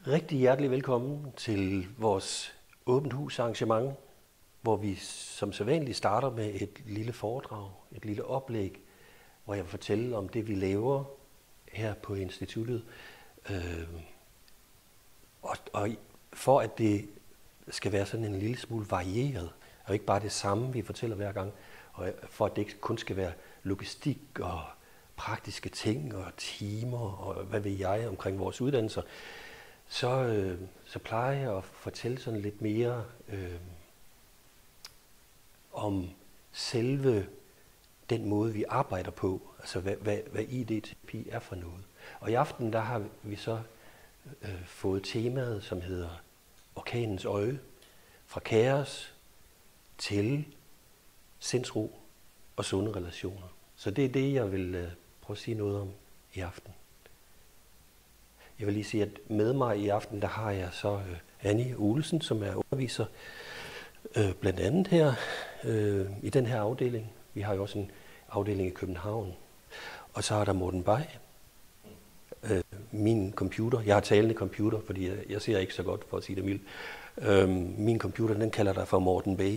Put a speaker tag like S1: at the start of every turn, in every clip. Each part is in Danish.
S1: Rigtig hjertelig velkommen til vores åbent hus arrangement, hvor vi som sædvanligt starter med et lille foredrag, et lille oplæg, hvor jeg vil fortælle om det, vi laver her på instituttet. Og for at det skal være sådan en lille smule varieret, og ikke bare det samme, vi fortæller hver gang, og for at det ikke kun skal være logistik og praktiske ting og timer og hvad ved jeg omkring vores uddannelser, så plejer jeg at fortælle sådan lidt mere om selve den måde, vi arbejder på, altså hvad ID-terapi er for noget. Og i aften der har vi så fået temaet, som hedder Orkanens øje, fra kaos til sindsro og sunde relationer. Så det er det, jeg vil prøve at sige noget om i aften. Jeg vil lige sige, at med mig i aften, der har jeg så Annie Olesen, som er underviser, blandt andet her i den her afdeling. Vi har jo også en afdeling i København. Og så er der Morten Bay, min computer. Jeg har talende computer, fordi jeg ser ikke så godt, for at sige det mildt. Min computer, den kalder der for Morten Bay.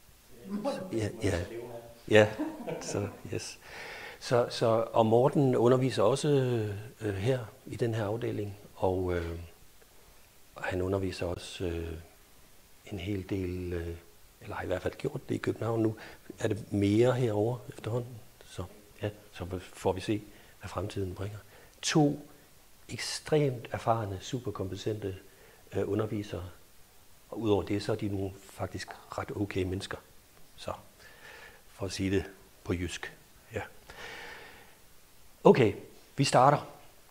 S1: Ja, så yes. Og Morten underviser også her i den her afdeling, og han underviser også en hel del, eller har i hvert fald gjort det i København. Nu er det mere herovre efterhånden, så får vi se, hvad fremtiden bringer. 2 ekstremt erfarne, superkompetente undervisere, og udover det, så er de nogle faktisk ret okay mennesker. Så for at sige det på jysk. Ja. Okay, vi starter.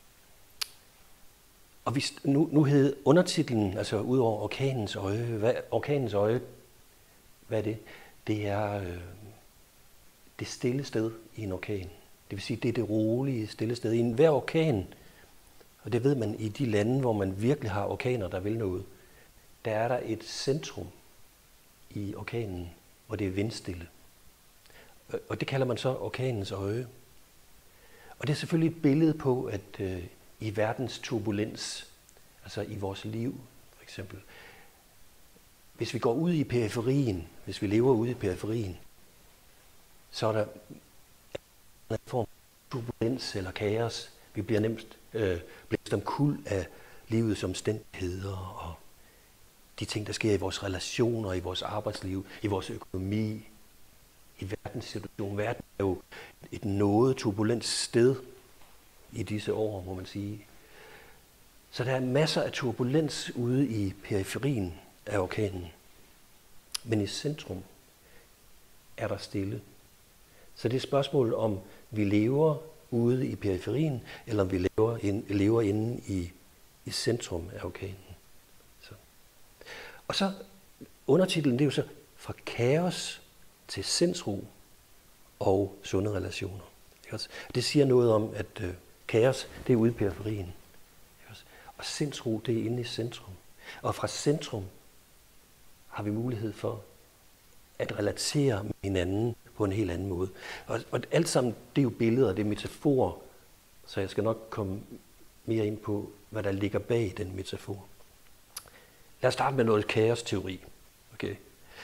S1: Og nu hed undertitlen, altså udover Orkanens øje, Orkanens øje, hvad er det? Det er det stille sted i en orkan. Det vil sige, det er det rolige, stille sted. I enhver orkan, og det ved man i de lande, hvor man virkelig har orkaner, der vil noget, der er der et centrum i orkanen, hvor det er vindstille. Og det kalder man så orkanens øje. Og det er selvfølgelig et billede på, at i verdens turbulens, altså i vores liv for eksempel, hvis vi går ud i periferien, hvis vi lever ude i periferien, så er der en form for turbulens eller kaos. Vi bliver nemt blæst omkuld af livets omstændigheder og de ting, der sker i vores relationer, i vores arbejdsliv, i vores økonomi, i verdenssituationen. Verden er jo et noget turbulent sted i disse år, må man sige. Så der er masser af turbulens ude i periferien af orkanen. Men i centrum er der stille. Så det er et spørgsmål om vi lever ude i periferien, eller om vi lever inde i centrum af orkanen. Så. Og så undertitlen, det er jo så fra kaos til sindsro og sunde relationer. Det siger noget om, at kaos, det er ude i periferien. Og sindsro, det er inde i centrum. Og fra centrum har vi mulighed for at relatere med hinanden på en helt anden måde. Og alt sammen, det er jo billeder, det er metaforer, så jeg skal nok komme mere ind på, hvad der ligger bag den metafor. Lad os starte med noget kaosteori. Okay?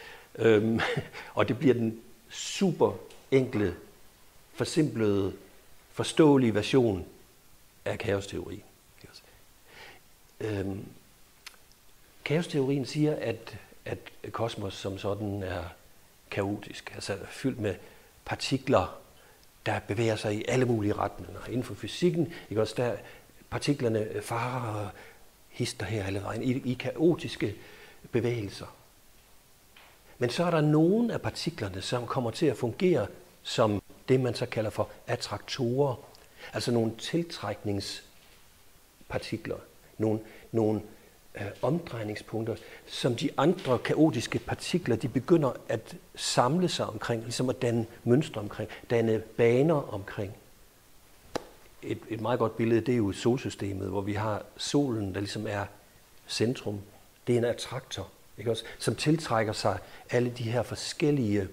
S1: Og det bliver den super enkle, forsimplede, forståelige version af kaosteori. Kaosteorien siger, at kosmos som sådan er kaotisk, altså fyldt med partikler, der bevæger sig i alle mulige retninger. Inden for fysikken, ikke også, der partiklerne farer og hister her alle vejen i kaotiske bevægelser. Men så er der nogle af partiklerne, som kommer til at fungere som det, man så kalder for attraktorer, altså nogle tiltrækningspartikler, nogle omdrejningspunkter, som de andre kaotiske partikler, de begynder at samle sig omkring, ligesom at danne mønstre omkring, danne baner omkring. Et meget godt billede, det er jo solsystemet, hvor vi har solen, der ligesom er centrum. Det er en attraktor, ikke også, som tiltrækker sig alle de her forskellige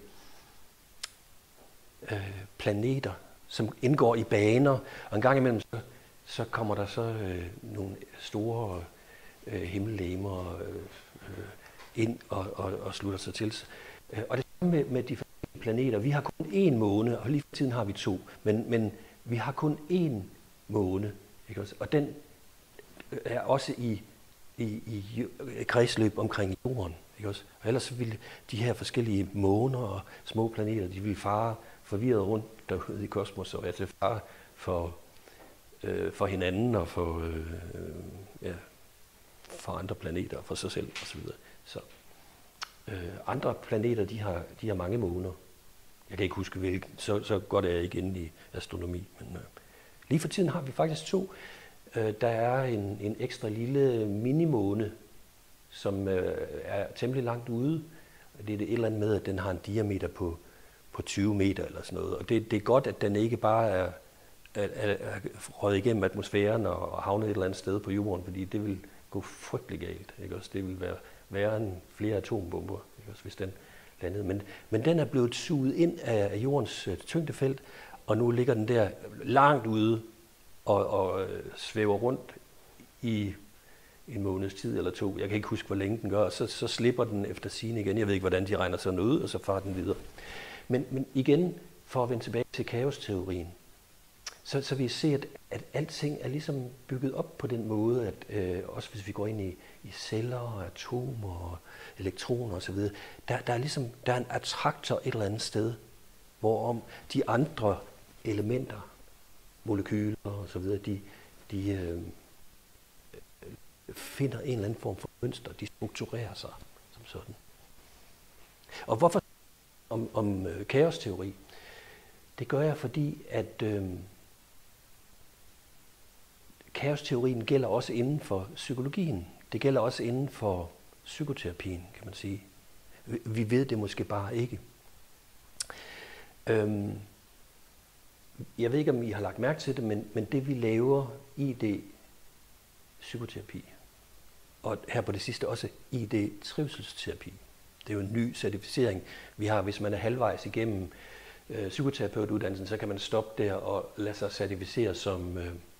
S1: planeter, som indgår i baner, og en gang imellem så kommer der så nogle store himmellegemer ind og slutter sig til. Og det samme med de forskellige planeter. Vi har kun én måne, og lige for tiden har vi 2, men vi har kun én måne, ikke også? Og den er også i kredsløb omkring jorden, ikke også? Og ellers ville de her forskellige måner og små planeter, de ville fare forvirret rundt derude i kosmos, og altså fare for hinanden og for andre planeter, for sig selv osv. Så andre planeter, de har mange måner. Jeg kan ikke huske hvilken, så godt er jeg ikke inde i astronomi, men lige for tiden har vi faktisk 2. Der er en ekstra lille minimåne, som er temmelig langt ude. Det er det et eller andet med, at den har en diameter på 20 meter eller sådan noget. Og det er godt, at den ikke bare er røget igennem atmosfæren og havnet et eller andet sted på jorden, fordi det vil gå frygtelig galt. Ikke også? Det vil være værre end flere atombomber, ikke også, hvis den landede. Men den er blevet suget ind af jordens tyngdefelt, og nu ligger den der langt ude og svæver rundt i en måneds tid eller 2. Jeg kan ikke huske, hvor længe den gør. Så slipper den efter sigende igen. Jeg ved ikke, hvordan de regner sådan ud, og så farer den videre. Men igen, for at vende tilbage til kaosteorien, så vi ser, at alting er ligesom bygget op på den måde, at også hvis vi går ind i celler og atomer og elektroner osv., der er en attraktor et eller andet sted, hvorom de andre elementer, molekyler og så videre, de finder en eller anden form for mønster, de strukturerer sig som sådan. Og hvorfor om kaosteori? Det gør jeg, fordi at kaosteorien gælder også inden for psykologien. Det gælder også inden for psykoterapien, kan man sige. Vi ved det måske bare ikke. Jeg ved ikke, om I har lagt mærke til det, men det vi laver ID-psykoterapi, og her på det sidste også ID-trivselsterapi. Det er jo en ny certificering, vi har. Hvis man er halvvejs igennem psykoterapeutuddannelsen, så kan man stoppe der og lade sig certificere som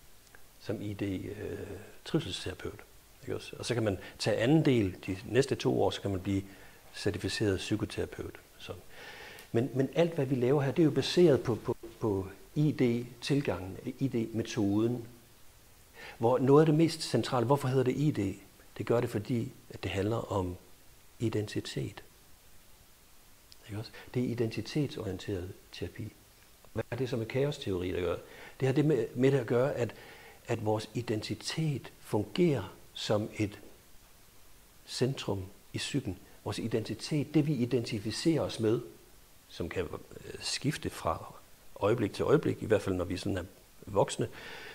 S1: ID-trivselsterapeut. Og så kan man tage anden del, de næste 2 år, så kan man blive certificeret psykoterapeut. Sådan. Men alt, hvad vi laver her, det er jo baseret på ID-tilgangen, ID-metoden, hvor noget af det mest centrale, hvorfor hedder det ID? Det gør det, fordi at det handler om identitet. Ikke også? Det er identitetsorienteret terapi. Hvad er det så med kaosteori, der gør? Det har det med det at gøre, at vores identitet fungerer som et centrum i psyken. Vores identitet, det vi identificerer os med, som kan skifte fra øjeblik til øjeblik, i hvert fald når vi sådan er voksne,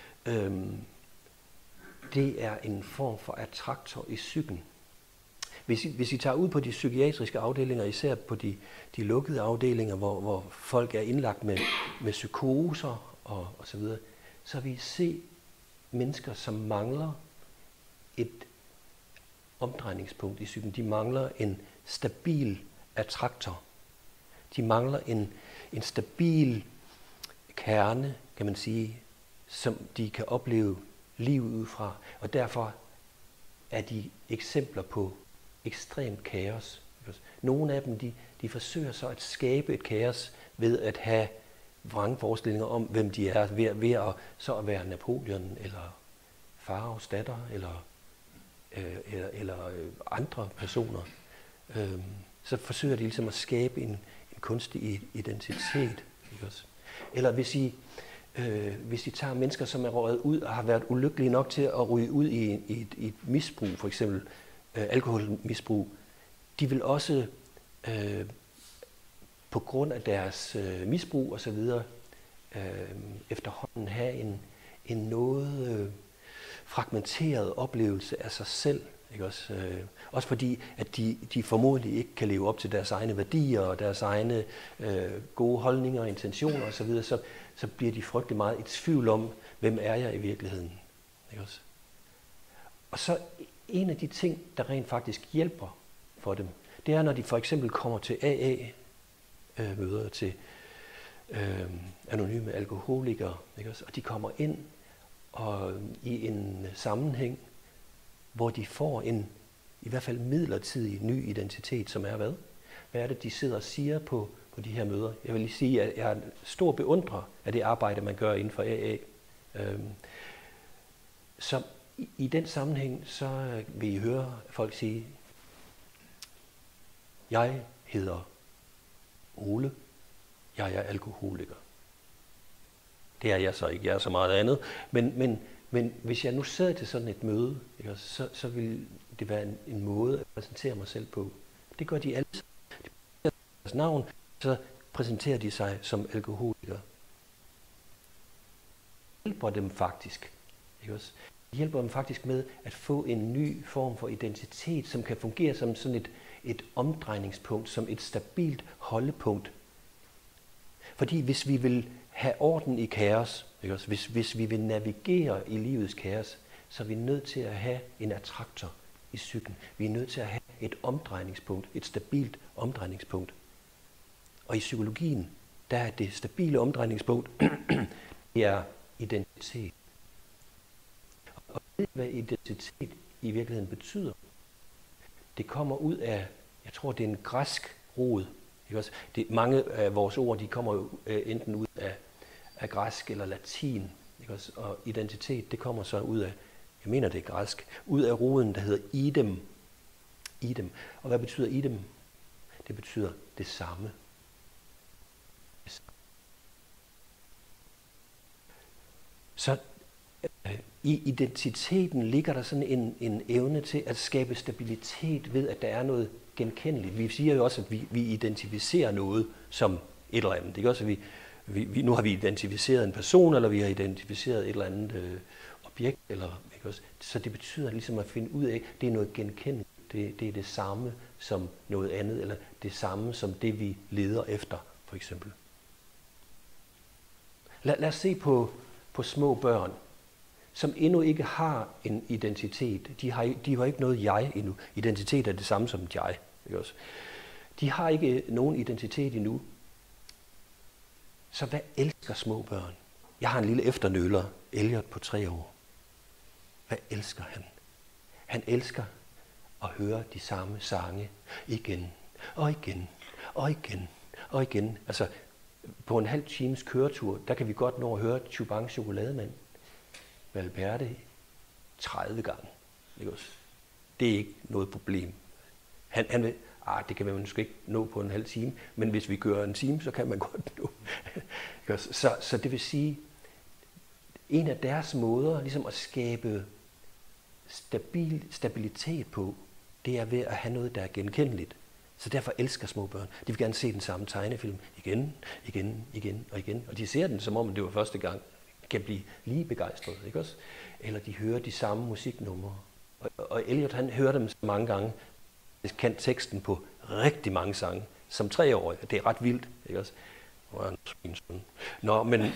S1: det er en form for attraktor i psyken. Hvis I tager ud på de psykiatriske afdelinger, især på de lukkede afdelinger, hvor folk er indlagt med psykoser og så videre, så vil I se mennesker, som mangler et omdrejningspunkt i psyken. De mangler en stabil attraktor. De mangler en stabil kerne, kan man sige, som de kan opleve livet ud fra. Og derfor er de eksempler på ekstremt kaos. Nogle af dem, de forsøger så at skabe et kaos ved at have vrangforestillinger om, hvem de er, ved at være Napoleon, eller Faraos datter, eller andre personer. Så forsøger de ligesom at skabe en kunstig identitet. Ikke også? Eller hvis I tager mennesker, som er røget ud og har været ulykkelige nok til at ryge ud i et misbrug, for eksempel alkoholmisbrug, de vil også på grund af deres misbrug og så videre efterhånden have en noget fragmenteret oplevelse af sig selv. Ikke også? Også fordi, at de formodentlig ikke kan leve op til deres egne værdier og deres egne gode holdninger og intentioner osv., så bliver de frygtelig meget i tvivl om, hvem er jeg i virkeligheden. Ikke også? Og så en af de ting, der rent faktisk hjælper for dem, det er, når de for eksempel kommer til AA-møder, til anonyme alkoholikere, ikke også? Og de kommer ind og i en sammenhæng, hvor de får en i hvert fald midlertidig ny identitet, som er hvad? Hvad er det, de sidder og siger på de her møder? Jeg vil lige sige, at jeg er stor beundrer af det arbejde, man gør inden for AA. Så i den sammenhæng, så vil I høre folk sige, jeg hedder Ole, jeg er alkoholiker. Det er jeg så ikke, jeg er så meget andet. Men hvis jeg nu sad til sådan et møde, ikke, så ville det være en måde at præsentere mig selv på. Det gør de alle sammen. De præsenterer deres navn, så præsenterer de sig som alkoholikere. Det hjælper dem faktisk. Ikke også? Det hjælper dem faktisk med at få en ny form for identitet, som kan fungere som sådan et omdrejningspunkt, som et stabilt holdepunkt. Fordi hvis vi vil have orden i kaos, ikke også? Hvis vi vil navigere i livets kaos, så er vi nødt til at have en attraktor i psyken. Vi er nødt til at have et omdrejningspunkt, et stabilt omdrejningspunkt. Og i psykologien, der er det stabile omdrejningspunkt, det er identitet. Og ved hvad identitet i virkeligheden betyder? Det kommer ud af, jeg tror det er en græsk rod. Ikke også? Mange af vores ord, de kommer jo enten ud af græsk eller latin. Ikke også? Og identitet, det kommer så ud af, jeg mener det er græsk, ud af roden, der hedder idem. Idem. Og hvad betyder idem? Det betyder det samme. Så i identiteten ligger der sådan en evne til at skabe stabilitet ved, at der er noget genkendeligt. Vi siger jo også, at vi identificerer noget som et eller andet. Ikke også? Nu har vi identificeret en person, eller vi har identificeret et eller andet objekt. Ikke også? Så det betyder ligesom at finde ud af, at det er noget genkendeligt. Det er det samme som noget andet, eller det samme som det, vi leder efter, for eksempel. Lad os se på små børn, som endnu ikke har en identitet. De har ikke noget jeg endnu. Identitet er det samme som et jeg. Ikke også? De har ikke nogen identitet endnu. Så hvad elsker små børn? Jeg har en lille efternøler, Elliot på 3 år. Hvad elsker han? Han elsker at høre de samme sange igen og igen og igen og igen. Altså på en halv times køretur, der kan vi godt nå at høre Chubang Chokolademand, Valverde 30 gange. Ikke også? Det er ikke noget problem. Han vil, det kan man måske ikke nå på en halv time, men hvis vi kører en time, så kan man godt nå. Så det vil sige, en af deres måder ligesom at skabe stabilitet på, det er ved at have noget, der er genkendeligt. Så derfor elsker små børn. De vil gerne se den samme tegnefilm igen, igen, igen og igen. Og de ser den, som om det var første gang. Kan blive lige begejstret, ikke også? Eller de hører de samme musiknumre. Og Elliot, han hører dem så mange gange. Han kan teksten på rigtig mange sange. Som 3-årig. Det er ret vildt, ikke også? Nå, men...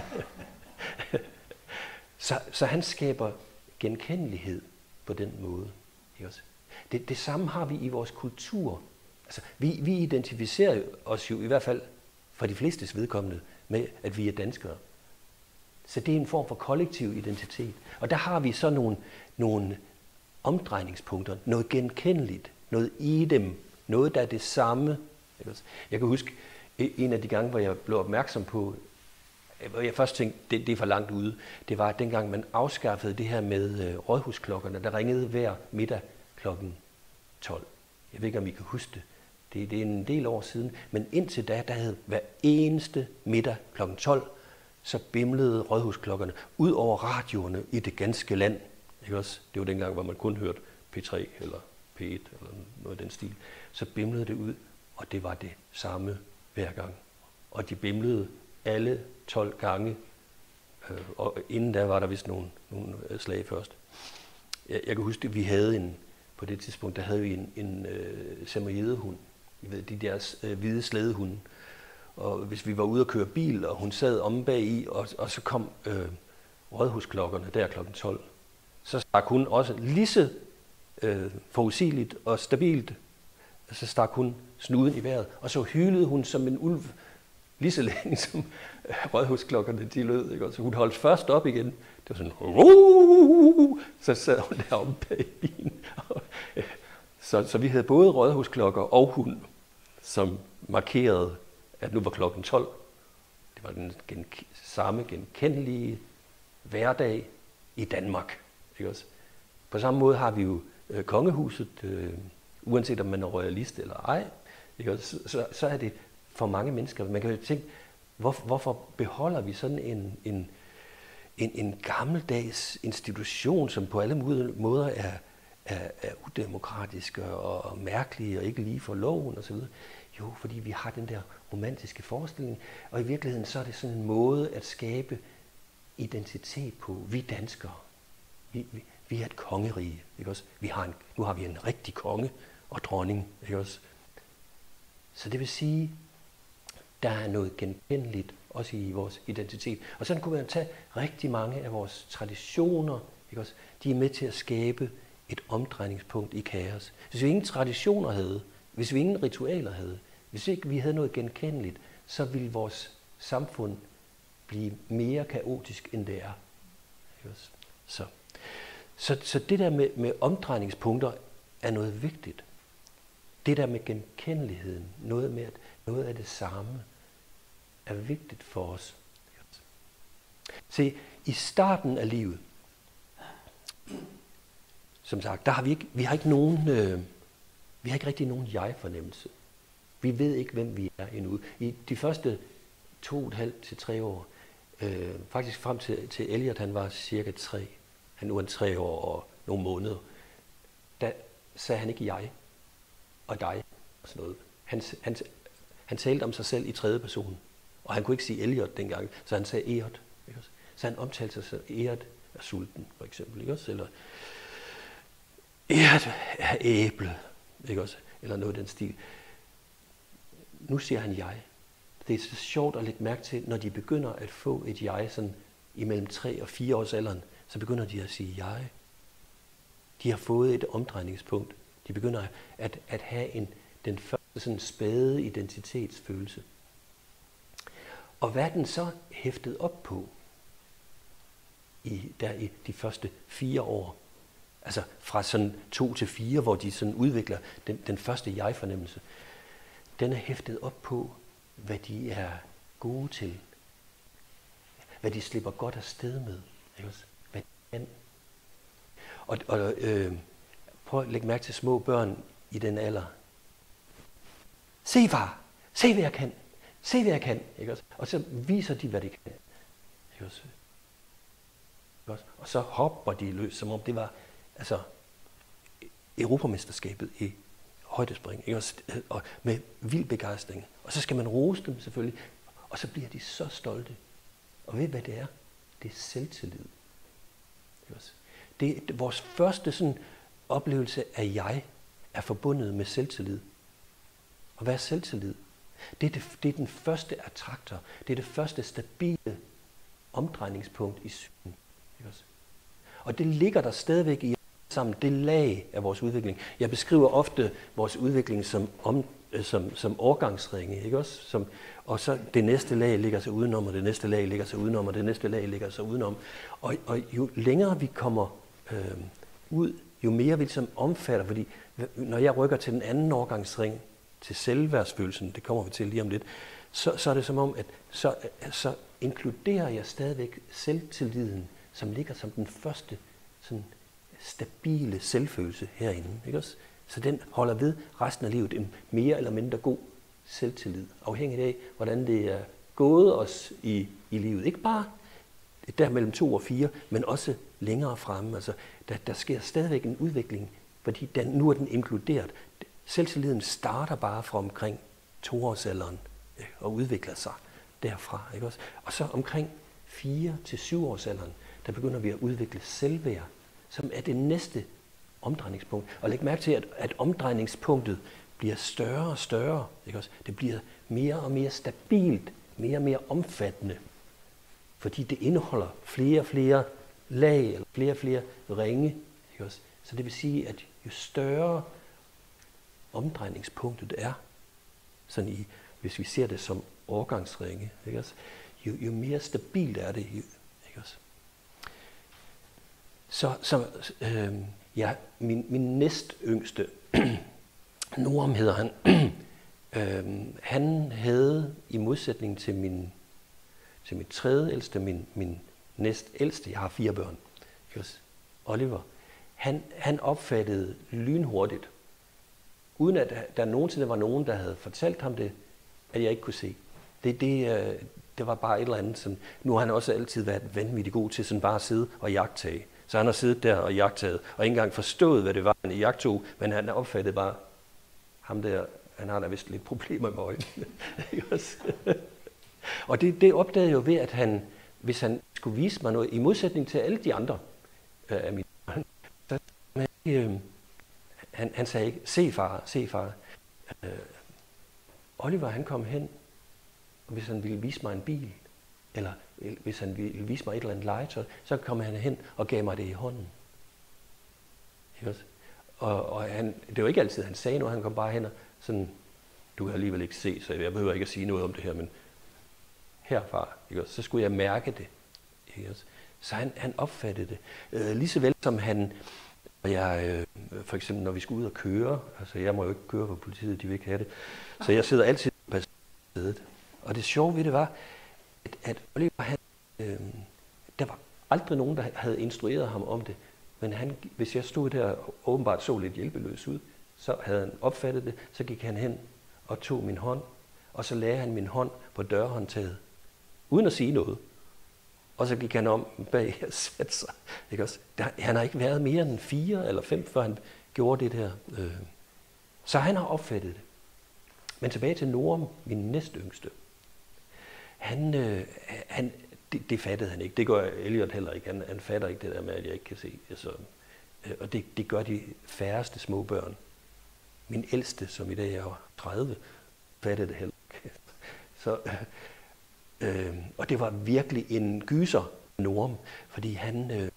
S1: så han skaber genkendelighed på den måde, ikke også? Det samme har vi i vores kultur. Altså, vi identificerer os jo i hvert fald for de flestes vedkommende med, at vi er danskere. Så det er en form for kollektiv identitet. Og der har vi så nogle omdrejningspunkter, noget genkendeligt, noget i dem, noget der er det samme. Jeg kan huske en af de gange, hvor jeg blev opmærksom på, hvor jeg først tænkte, det er for langt ude, det var dengang man afskaffede det her med rådhusklokkerne, der ringede hver middag klokken 12. Jeg ved ikke, om I kan huske det. Det er en del år siden, men indtil da, der havde hver eneste middag klokken 12, så bimlede rådhusklokkerne ud over radioerne i det ganske land. Ikke også? Det var dengang, hvor man kun hørte P3 eller P1 eller noget af den stil. Så bimlede det ud, og det var det samme hver gang. Og de bimlede alle 12 gange, og inden da var der vist nogle slag først. Jeg kan huske, at vi havde på det tidspunkt, der havde vi en samoyedehund. I ved, de der hvide slædehunde. Og hvis vi var ude at køre bil, og hun sad omme bag i, og så kom rådhusklokkerne der klokken 12, så stak hun også lige så forudsigeligt og stabilt, så stak hun snuden i vejret, og så hylede hun som en ulv lige så længe som rådhusklokkerne de lød. Ikke? Så hun holdt først op igen. Det var sådan, så sad hun deromme bag bilen. Så vi havde både rådhusklokker og hund, som markerede, at nu var klokken 12. Det var den samme genkendelige hverdag i Danmark. Ikke også? På samme måde har vi jo kongehuset, uanset om man er royalist eller ej. Ikke også? Så er det for mange mennesker. Man kan jo tænke, hvorfor beholder vi sådan en gammeldags institution, som på alle måder er udemokratisk og mærkelig og ikke lige for loven osv.? Jo, fordi vi har den der romantiske forestilling, og i virkeligheden så er det sådan en måde at skabe identitet på. Vi danskere, vi er et kongerige, ikke også? Nu har vi en rigtig konge og dronning, ikke også? Så det vil sige, der er noget genkendeligt også i vores identitet. Og sådan kunne man tage rigtig mange af vores traditioner, ikke også? De er med til at skabe et omdrejningspunkt i kaos. Hvis vi ingen traditioner havde, hvis vi ingen ritualer havde, hvis ikke vi havde noget genkendeligt, så ville vores samfund blive mere kaotisk, end det er. Ikke også? Så det der med omdrejningspunkter er noget vigtigt. Det der med genkendeligheden, noget af det samme, er vigtigt for os. Se, i starten af livet, som sagt, der har vi har ikke rigtig nogen jeg-fornemmelse. Vi ved ikke, hvem vi er endnu. I de første 2,5 til 3 år, faktisk frem til Elliot, han var cirka 3. Han var 3 år og nogle måneder. Der sagde han ikke jeg og dig og sådan noget. Han talte om sig selv i 3. person. Og han kunne ikke sige Elliot dengang, så han sagde Eot. Ikke også? Så han omtalte sig selv, Eot er sulten, for eksempel. Ikke også? Eller Eot er æble, ikke også? Eller noget af den stil. Nu siger han jeg. Det er så sjovt at lægge mærke til, når de begynder at få et jeg, sådan imellem 3 og 4 års alderen, så begynder de at sige jeg. De har fået et omdrejningspunkt. De begynder at have den første sådan spæde identitetsfølelse. Og hvad er den så hæftet op på i de første 4 år? Altså fra sådan 2 til 4, hvor de sådan udvikler den første jeg-fornemmelse. Den er hæftet op på, hvad de er gode til. Hvad de slipper godt afsted med. Ikke også? Hvad de kan. Og prøv at lægge mærke til små børn i den alder. Se far, se hvad jeg kan. Se hvad jeg kan. Ikke også? Og så viser de, hvad de kan. Ikke også? Og så hopper de løs, som om det var Europamesterskabet i højdespring. Ikke også? Og med vild begejstring. Og så skal man rose dem selvfølgelig. Og så bliver de så stolte. Og ved hvad det er? Det er selvtillid. Ikke også? Det er vores første sådan oplevelse af jeg er forbundet med selvtillid. Og hvad er selvtillid? Det er den første attraktor. Det er det første stabile omdrejningspunkt i psyken. Og det ligger der stadigvæk i sammen det lag af vores udvikling. Jeg beskriver ofte vores udvikling som årgangsringe, ikke også? Og så det næste lag ligger sig udenom, og det næste lag ligger sig udenom, og det næste lag ligger sig udenom. Og jo længere vi kommer ud, jo mere vi ligesom omfatter, fordi når jeg rykker til den anden årgangsring, til selvværdsfølelsen, det kommer vi til lige om lidt, så er det som om, at så inkluderer jeg stadigvæk selvtilliden, som ligger som den første sådan stabile selvfølelse herinde. Ikke også? Så den holder ved resten af livet en mere eller mindre god selvtillid, afhængigt af, hvordan det er gået os i livet. Ikke bare der mellem 2 og 4, men også længere fremme. Altså, der sker stadigvæk en udvikling, fordi nu er den inkluderet. Selvtilliden starter bare fra omkring 2-årsalderen og udvikler sig derfra. Ikke også? Og så omkring 4 til 7-årsalderen, der begynder vi at udvikle selvværd, som er det næste omdrejningspunkt. Og læg mærke til, at omdrejningspunktet bliver større og større. Ikke også? Det bliver mere og mere stabilt, mere og mere omfattende, fordi det indeholder flere og flere lag, eller flere og flere ringe. Ikke også? Så det vil sige, at jo større omdrejningspunktet er, sådan hvis vi ser det som overgangsringe. Ikke også? Jo mere stabilt er det. Ikke også? Min næst yngste, Noam hedder han, han havde i modsætning til min tredje ældste, min næst ældste, jeg har 4 børn, ikke også? Oliver, han opfattede lynhurtigt, uden at der nogensinde var nogen, der havde fortalt ham det, at jeg ikke kunne se. Det var bare et eller andet. Sådan. Nu har han også altid været vanvittigt god til sådan bare at sidde og jagttage. Så han har siddet der og jagttaget, og ikke engang forstået, hvad det var, han jagtog, men han opfattede bare, ham der, han har da vist lidt problemer med øjnene. Og det opdagede jeg jo ved, at hvis han skulle vise mig noget, i modsætning til alle de andre af mine børn, så han sagde ikke, se far. Oliver, han kom hen, og hvis han ville vise mig en bil, eller hvis han ville vise mig et eller andet legetøj, så kom han hen og gav mig det i hånden. Ikke også? Og det var ikke altid, han sagde noget, han kom bare hen og sådan, du kan alligevel ikke se, så jeg behøver ikke at sige noget om det her, men herfra, ikke også? Så skulle jeg mærke det. Ikke også? Så han opfattede det. Lige så vel som for eksempel når vi skulle ud og køre, altså jeg må jo ikke køre for politiet, de vil ikke have det, så jeg sidder altid på stedet. Og det sjove ved det var, at Oliver, der var aldrig nogen, der havde instrueret ham om det, men hvis jeg stod der og åbenbart så lidt hjælpeløs ud, så havde han opfattet det, så gik han hen og tog min hånd, og så lagde han min hånd på dørhåndtaget, uden at sige noget. Og så gik han om bag og satte sig. Ikke også? Han har ikke været mere end 4 eller 5, før han gjorde det der. Så han har opfattet det. Men tilbage til Noam, min næstyngste. Det fattede han ikke. Det gør Elliot heller ikke. Han fatter ikke det der med, at jeg ikke kan se. Altså, og det gør de færreste små børn. Min ældste, som i dag er 30, fattede det heller ikke. Så, og det var virkelig en gyser, Noam, fordi han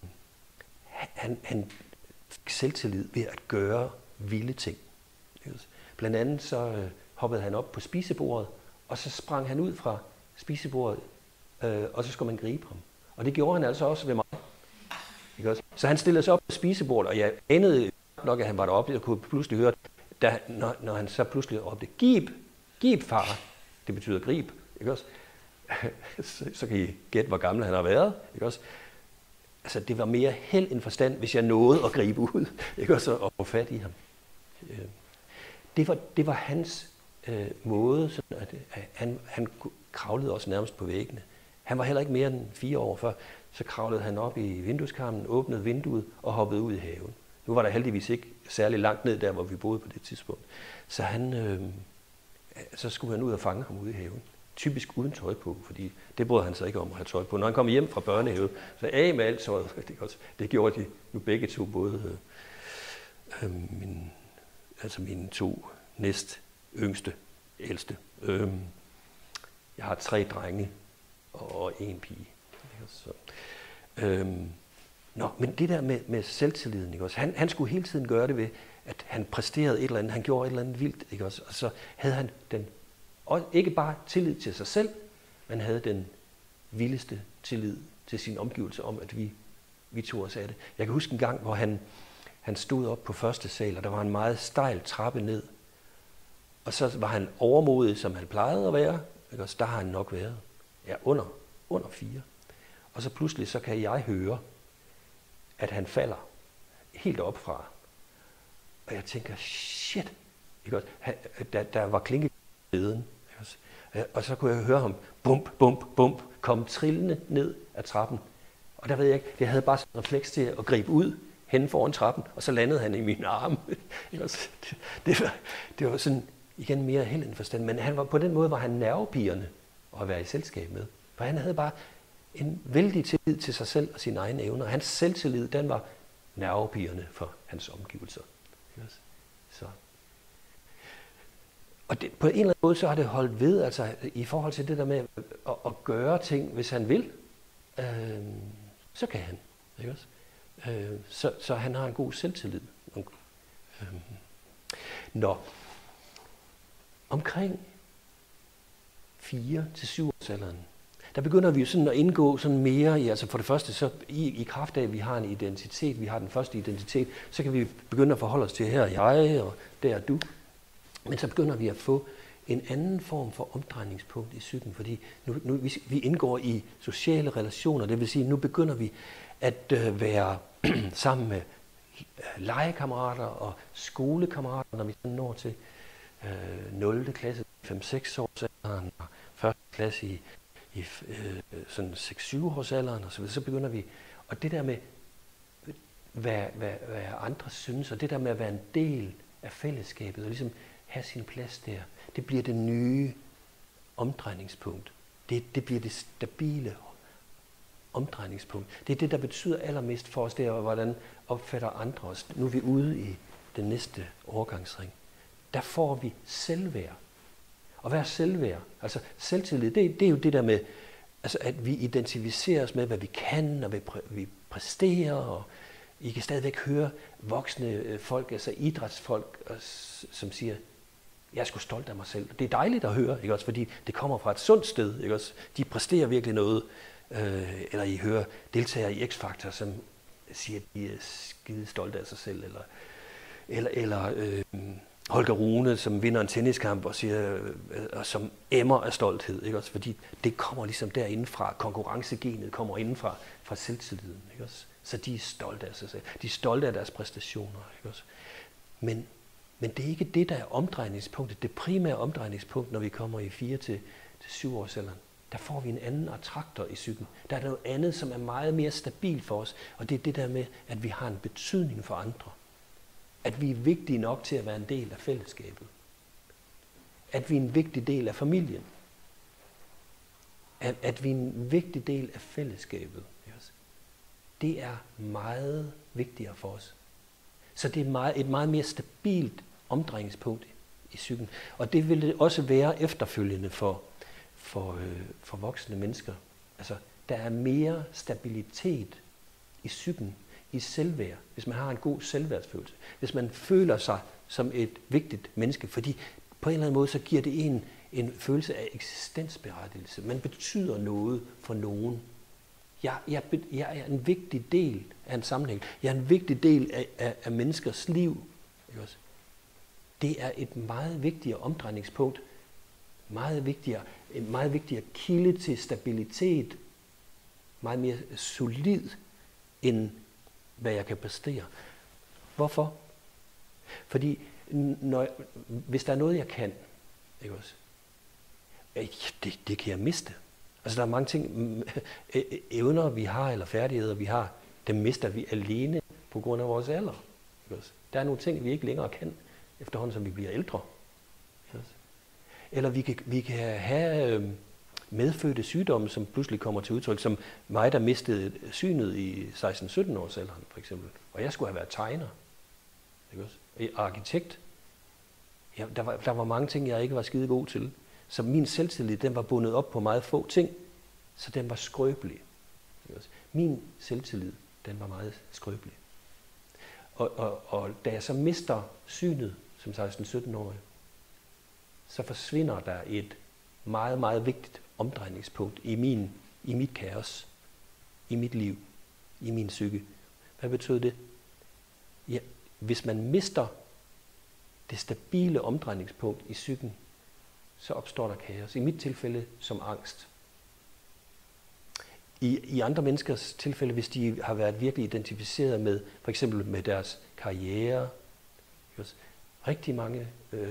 S1: fik selvtillid ved at gøre vilde ting. Blandt andet så hoppede han op på spisebordet, og så sprang han ud fra spisebordet, og så skulle man gribe ham. Og det gjorde han altså også ved mig. Ikke også? Så han stillede sig op på spisebordet, og jeg anede nok, at han var deroppe, og kunne pludselig høre, når han så pludselig råbte, gib far, det betyder grib, ikke også? Så kan I gætte, hvor gammel han har været, ikke også? Altså, det var mere held end forstand, hvis jeg nåede at gribe ud, ikke også, og få fat i ham. Det var hans måde, sådan at han kravlede også nærmest på væggene. Han var heller ikke mere end 4 år før, så kravlede han op i vindueskarmen, åbnede vinduet og hoppede ud i haven. Nu var der heldigvis ikke særlig langt ned der, hvor vi boede på det tidspunkt. Så så skulle han ud og fange ham ude i haven. Typisk uden tøj på, fordi det brød han sig ikke om at have tøj på. Når han kom hjem fra børnehave, så af med alt tøjet. Det gjorde de nu begge to, både mine 2 næst yngste, ældste. Jeg har 3 drenge og 1 pige. Så, men det der med selvtilliden, ikke også? Han skulle hele tiden gøre det ved, at han præsterede et eller andet, han gjorde et eller andet vildt, ikke også? Og så havde han ikke bare tillid til sig selv, men havde den vildeste tillid til sin omgivelse om, at vi tog os af det. Jeg kan huske en gang, hvor han stod op på første sal, og der var en meget stejl trappe ned. Og så var han overmodig, som han plejede at være. Ikke også? Der har han nok været. Ja, under 4. Og så pludselig så kan jeg høre, at han falder helt op fra. Og jeg tænker, shit. Ikke også? Der var klinke neden. Og så kunne jeg høre ham bump, bump, bump, komme trillende ned ad trappen. Og der ved jeg ikke, jeg havde bare sådan en refleks til at gribe ud hen foran trappen, og så landede han i mine arme. Det var sådan igen mere held end forstand, men på den måde var han nervepirrende at være i selskab med. For han havde bare en vældig tillid til sig selv og sine egne evner. Hans selvtillid, den var nervepirrende for hans omgivelser. Så. Og på en eller anden måde, så har det holdt ved, altså i forhold til det der med at gøre ting, hvis han vil, så kan han. Ikke også? Så han har en god selvtillid. Omkring 4 til 7 års alderen, der begynder vi jo sådan at indgå sådan mere i, altså for det første, så i kraft af, at vi har en identitet, vi har den første identitet, så kan vi begynde at forholde os til, her er jeg, og der er du. Men så begynder vi at få en anden form for omdrejningspunkt i psyken, fordi nu vi indgår i sociale relationer, det vil sige, nu begynder vi at være sammen med legekammerater og skolekammerater, når vi når til 0. klasse, 5-6 års alderen, og 1. klasse i sådan 6-7 års alderen, og så begynder vi, og det der med, hvad andre synes, og det der med at være en del af fællesskabet, og ligesom have sin plads der, det bliver det nye omdrejningspunkt. Det bliver det stabile omdrejningspunkt. Det er det, der betyder allermest for os, det er, hvordan opfatter andre os. Nu er vi ude i den næste årgangsring. Der får vi selvværd. Og hvad er selvværd? Altså selvtillid, det er jo det der med, altså, at vi identificerer os med, hvad vi kan, og hvad vi præsterer, og I kan stadigvæk høre voksne folk, altså idrætsfolk, som siger, jeg er sgu stolt af mig selv. Det er dejligt at høre, ikke også? Fordi det kommer fra et sundt sted, ikke også? De præsterer virkelig noget. Eller I hører deltagere i X-Factor, som siger, at de er skide stolte af sig selv. Eller Holger Rune, som vinder en tenniskamp og siger, som emmer af stolthed, ikke også? Fordi det kommer ligesom derindefra. Konkurrencegenet kommer indenfra, fra selvtilliden, ikke også? Så de er stolte af sig selv. De er stolte af deres præstationer, ikke også? Men det er ikke det, der er omdrejningspunktet. Det primære omdrejningspunkt, når vi kommer i 4 til 7 års alderen. Der får vi en anden attraktor i psyken. Der er noget andet, som er meget mere stabilt for os, og det er det der med, at vi har en betydning for andre. At vi er vigtige nok til at være en del af fællesskabet. At vi er en vigtig del af familien. At vi er en vigtig del af fællesskabet. Det er meget vigtigere for os. Så det er et meget mere stabilt omdrejningspunkt i psyken. Og det vil det også være efterfølgende for voksne mennesker. Altså, der er mere stabilitet i psyken, i selvværd, hvis man har en god selvværdsfølelse. Hvis man føler sig som et vigtigt menneske, fordi på en eller anden måde, så giver det en følelse af eksistensberettigelse. Man betyder noget for nogen. Jeg er en vigtig del af en sammenhæng. Jeg er en vigtig del af menneskers liv. Ikke også? Det er et meget vigtigere omdrejningspunkt, en meget vigtigere kilde til stabilitet, meget mere solid, end hvad jeg kan præstere. Hvorfor? Fordi hvis der er noget, jeg kan, ikke også? Det kan jeg miste. Altså der er mange ting, evner vi har, eller færdigheder vi har, dem mister vi alene på grund af vores alder. Ikke også? Der er nogle ting, vi ikke længere kan, efterhånden som vi bliver ældre. Ikke også? Eller vi kan have medfødte sygdomme, som pludselig kommer til udtryk, som mig, der mistede synet i 16-17 års alderen, for eksempel. Og jeg skulle have været tegner. Ikke også? Arkitekt. Ja, der var mange ting, jeg ikke var skide god til. Så min selvtillid, den var bundet op på meget få ting, så den var skrøbelig. Min selvtillid, den var meget skrøbelig. Og da jeg så mister synet som 16-17-årig, så forsvinder der et meget, meget vigtigt omdrejningspunkt i mit kaos, i mit liv, i min psyke. Hvad betød det? Ja, hvis man mister det stabile omdrejningspunkt i psyken, så opstår der kaos. I mit tilfælde som angst. I andre menneskers tilfælde, hvis de har været virkelig identificeret med, for eksempel med deres karriere. Rigtig mange,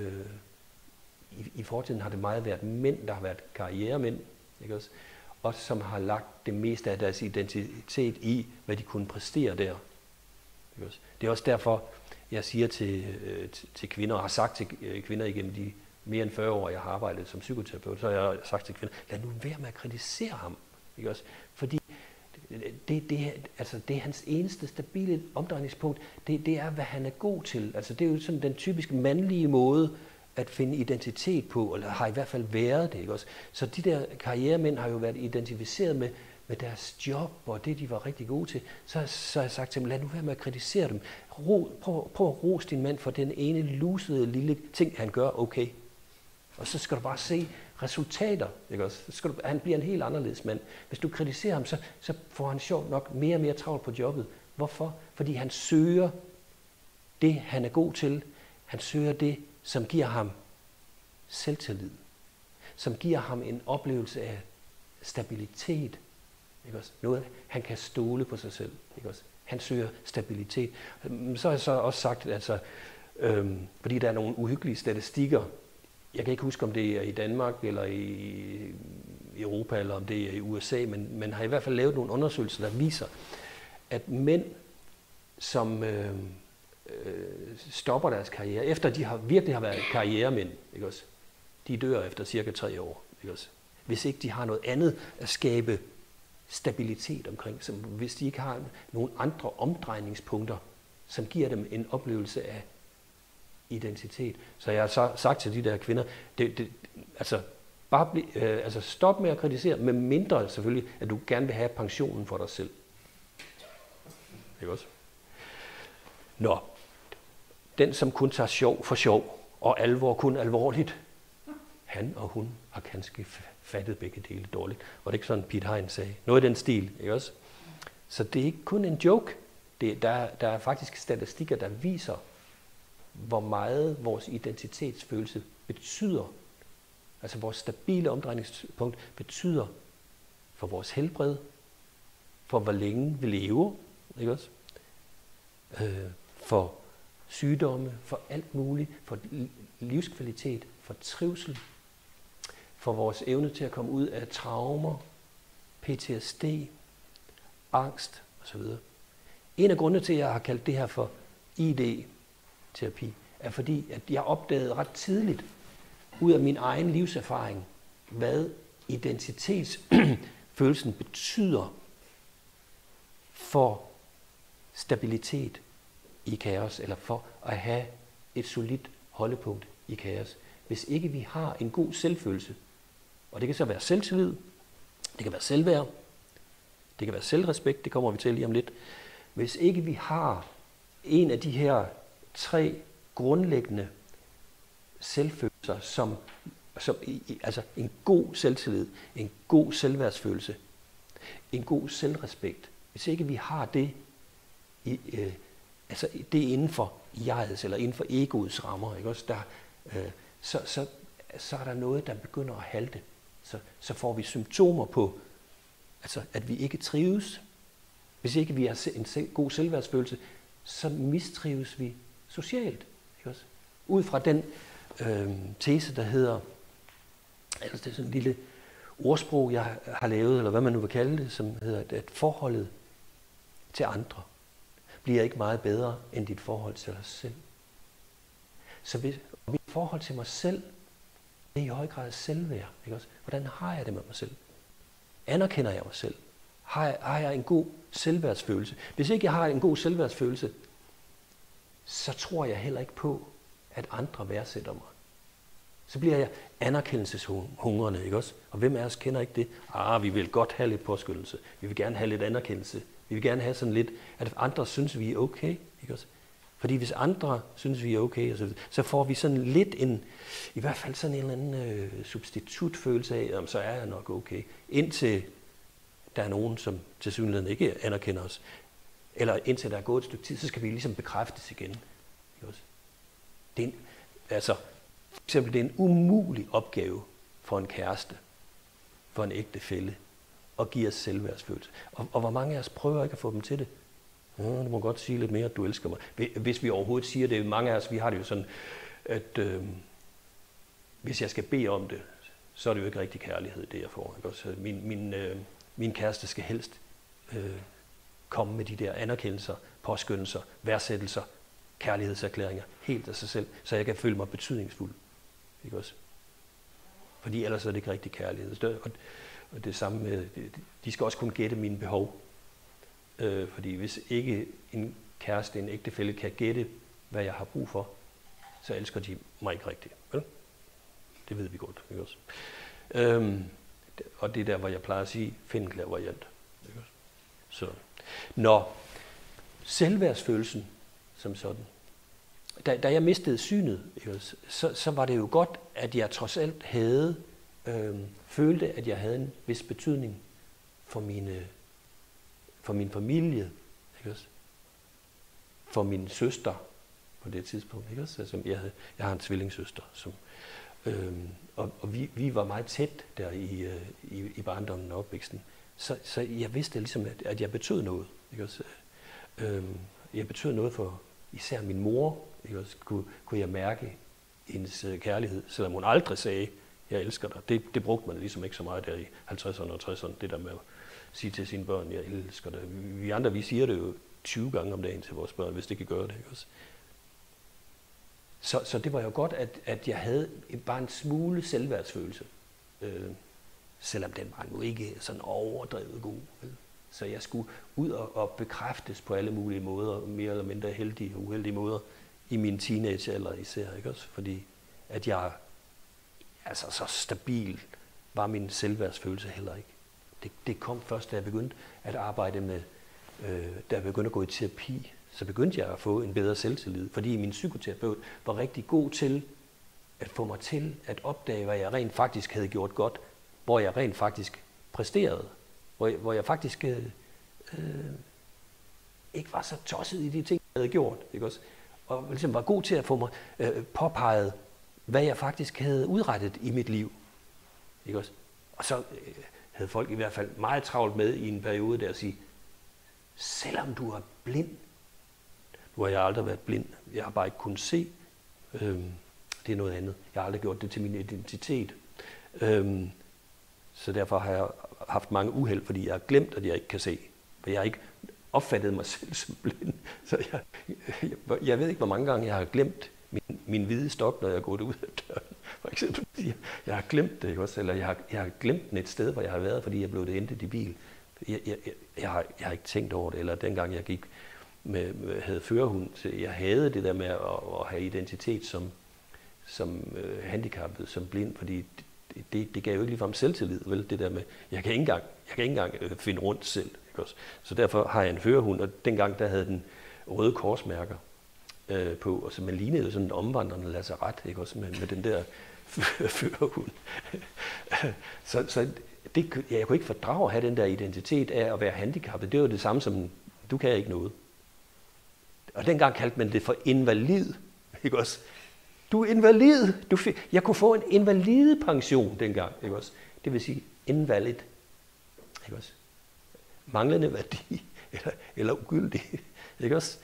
S1: i fortiden har det meget været mænd, der har været karrieremænd, ikke også? Og som har lagt det meste af deres identitet i, hvad de kunne præstere der. Ikke også? Det er også derfor, jeg siger til kvinder, og har sagt til kvinder igennem de mere end 40 år, jeg har arbejdet som psykoterapeut, så har jeg sagt til kvinder, lad nu være med at kritisere ham. Ikke også? Fordi det er hans eneste stabile omdrejningspunkt. Det er, hvad han er god til. Altså, det er jo sådan den typiske mandlige måde at finde identitet på, eller har i hvert fald været det. Ikke også? Så de der karrieremænd har jo været identificeret med deres job, og det de var rigtig gode til. Så har jeg sagt til dem, lad nu være med at kritisere dem. Prøv at rose din mand for den ene lusede lille ting, han gør okay. Og så skal du bare se resultater, ikke også? Han bliver en helt anderledes mand. Hvis du kritiserer ham, så får han sjovt nok mere og mere travlt på jobbet. Hvorfor? Fordi han søger det, han er god til. Han søger det, som giver ham selvtillid. Som giver ham en oplevelse af stabilitet. Ikke også? Noget, han kan stole på sig selv. Ikke også? Han søger stabilitet. Så har jeg så også sagt, altså, fordi der er nogle uhyggelige statistikker. Jeg kan ikke huske, om det er i Danmark eller i Europa, eller om det er i USA, men man har i hvert fald lavet nogle undersøgelser, der viser, at mænd, som stopper deres karriere, efter de virkelig har været karrieremænd, ikke også? De dør efter cirka 3 år. Ikke også? Hvis ikke de har noget andet at skabe stabilitet omkring, så hvis de ikke har nogle andre omdrejningspunkter, som giver dem en oplevelse af identitet. Så jeg har så sagt til de der kvinder, stop med at kritisere, med mindre selvfølgelig, at du gerne vil have pensionen for dig selv. Ikke også? Nå, den som kun tager sjov for sjov, og alvor kun alvorligt, han og hun har kanskje fattet begge dele dårligt. Var det ikke sådan, Piet Hein sagde? Noget i den stil, ikke også? Så det er ikke kun en joke. Der er faktisk statistikker, der viser, hvor meget vores identitetsfølelse betyder. Altså vores stabile omdrejningspunkt betyder for vores helbred, for hvor længe vi lever, ikke også? For sygdomme, for alt muligt, for livskvalitet, for trivsel, for vores evne til at komme ud af traumer, PTSD, angst osv. En af grundene til, at jeg har kaldt det her for ID-terapi, er fordi, at jeg opdagede ret tidligt ud af min egen livserfaring, hvad identitetsfølelsen betyder for stabilitet i kaos, eller for at have et solidt holdepunkt i kaos. Hvis ikke vi har en god selvfølelse, og det kan så være selvtillid, det kan være selvværd, det kan være selvrespekt, det kommer vi til lige om lidt. Hvis ikke vi har en af de her 3 grundlæggende selvfølelser, altså en god selvtillid, en god selvværdsfølelse, en god selvrespekt, hvis ikke vi har det, det inden for jegets eller inden for egoets rammer, ikke også? Så er der noget, der begynder at halte. Så får vi symptomer på, altså, at vi ikke trives. Hvis ikke vi har en god selvværdsfølelse, så mistrives vi socialt. Ikke også? Ud fra den tese, der hedder, altså det er sådan en lille ordsprog, jeg har lavet, eller hvad man nu vil kalde det, som hedder, at forholdet til andre bliver ikke meget bedre end dit forhold til os selv. Så mit forhold til mig selv, det er i høj grad selvværd. Ikke også? Hvordan har jeg det med mig selv? Anerkender jeg mig selv? Har jeg en god selvværdsfølelse? Hvis ikke jeg har en god selvværdsfølelse, så tror jeg heller ikke på, at andre værdsætter mig. Så bliver jeg anerkendelseshungrende, ikke også? Og hvem af os kender ikke det? Vi vil godt have lidt påskyndelse. Vi vil gerne have lidt anerkendelse. Vi vil gerne have sådan lidt, at andre synes, vi er okay, ikke også? Fordi hvis andre synes, vi er okay, så får vi sådan lidt i hvert fald sådan en eller anden substitutfølelse af, så er jeg nok okay. Indtil der er nogen, som tilsyneladende ikke anerkender os, eller indtil der er gået et stykke tid, så skal vi ligesom bekræftes igen. Ikke også? Det er for eksempel, det er en umulig opgave for en kæreste, for en ægtefælle, at give os selvværdsfølelse. Og hvor mange af os prøver ikke at få dem til det? Du må godt sige lidt mere, at du elsker mig. Hvis vi overhovedet siger det, mange af os, vi har det jo sådan, at hvis jeg skal bede om det, så er det jo ikke rigtig kærlighed, det jeg får. Ikke? Også min kæreste skal helst komme med de der anerkendelser, påskyndelser, værdsættelser, kærlighedserklæringer, helt af sig selv, så jeg kan føle mig betydningsfuld. Ikke også? Fordi ellers er det ikke rigtig kærlighed. Og det samme med, de skal også kunne gætte mine behov. Fordi hvis ikke en kæreste, en ægtefælle kan gætte, hvad jeg har brug for, så elsker de mig ikke rigtigt. Vel? Det ved vi godt. Ikke også? Og det er der, hvor jeg plejer at sige, find en clairvoyant. Ikke også? Så. Når selvværdsfølelsen som sådan, da jeg mistede synet, så var det jo godt, at jeg trods alt havde følte, at jeg havde en vis betydning for min familie, ikke også? For min søster på det tidspunkt, ikke også? Altså, jeg har en tvillingssøster, som, og vi var meget tæt der i barndommen og opvæksten. Så jeg vidste ligesom, at jeg betød noget, ikke også? Jeg betød noget for især min mor, ikke også? Kunne jeg mærke hendes kærlighed, selvom hun aldrig sagde, jeg elsker dig. Det brugte man ligesom ikke så meget der i 50'erne og 60'erne, det der med at sige til sine børn, jeg elsker dig. Vi andre, vi siger det jo 20 gange om dagen til vores børn, hvis det kan gøre det, ikke også? Så det var jo godt, at jeg havde bare en smule selvværdsfølelse, selvom den var nu ikke sådan overdrevet god. Så jeg skulle ud og bekræftes på alle mulige måder, mere eller mindre heldige og uheldige måder, i min teenagealder især, ikke også? Fordi at jeg, altså så stabil var min selvværdsfølelse heller ikke. Det kom først, da jeg begyndte at arbejde med, da jeg begyndte at gå i terapi, så begyndte jeg at få en bedre selvtillid, fordi min psykoterapeut var rigtig god til at få mig til at opdage, hvad jeg rent faktisk havde gjort godt, hvor jeg rent faktisk præsterede, hvor jeg faktisk ikke var så tosset i de ting, jeg havde gjort, ikke også? Og ligesom var god til at få mig påpeget, hvad jeg faktisk havde udrettet i mit liv, ikke også? Og så havde folk i hvert fald meget travlt med i en periode der at sige, selvom du er blind, nu har jeg aldrig været blind, jeg har bare ikke kunnet se, det er noget andet. Jeg har aldrig gjort det til min identitet. Så derfor har jeg haft mange uheld, fordi jeg har glemt, at jeg ikke kan se. For jeg har ikke opfattet mig selv som blind. Så jeg ved ikke, hvor mange gange jeg har glemt min hvide stok, når jeg er gået ud af døren. For eksempel, jeg har glemt det, ikke også? Eller jeg har glemt den et sted, hvor jeg har været, fordi jeg blev det hentet i bil. Jeg har ikke tænkt over det, eller dengang jeg gik havde førerhund, jeg havde det der med at have identitet som handicappet, som blind, fordi det gav jo ikke ligefrem selvtillid, vel, det der med, jeg kan ikke engang finde rundt selv, ikke også? Så derfor har jeg en førerhund, og dengang der havde den røde korsmærker på, og så man lignede jo sådan en omvandrende lazaret, ikke også, med den der førerhund. så jeg kunne ikke fordrage at have den der identitet af at være handicappet. Det var det samme som, du kan ikke noget. Og dengang kaldte man det for invalid, ikke også? Du er invalid. Jeg kunne få en invalidepension dengang, ikke også? Det vil sige invalid, ikke også? Manglende værdi, eller ugyldig, ikke også?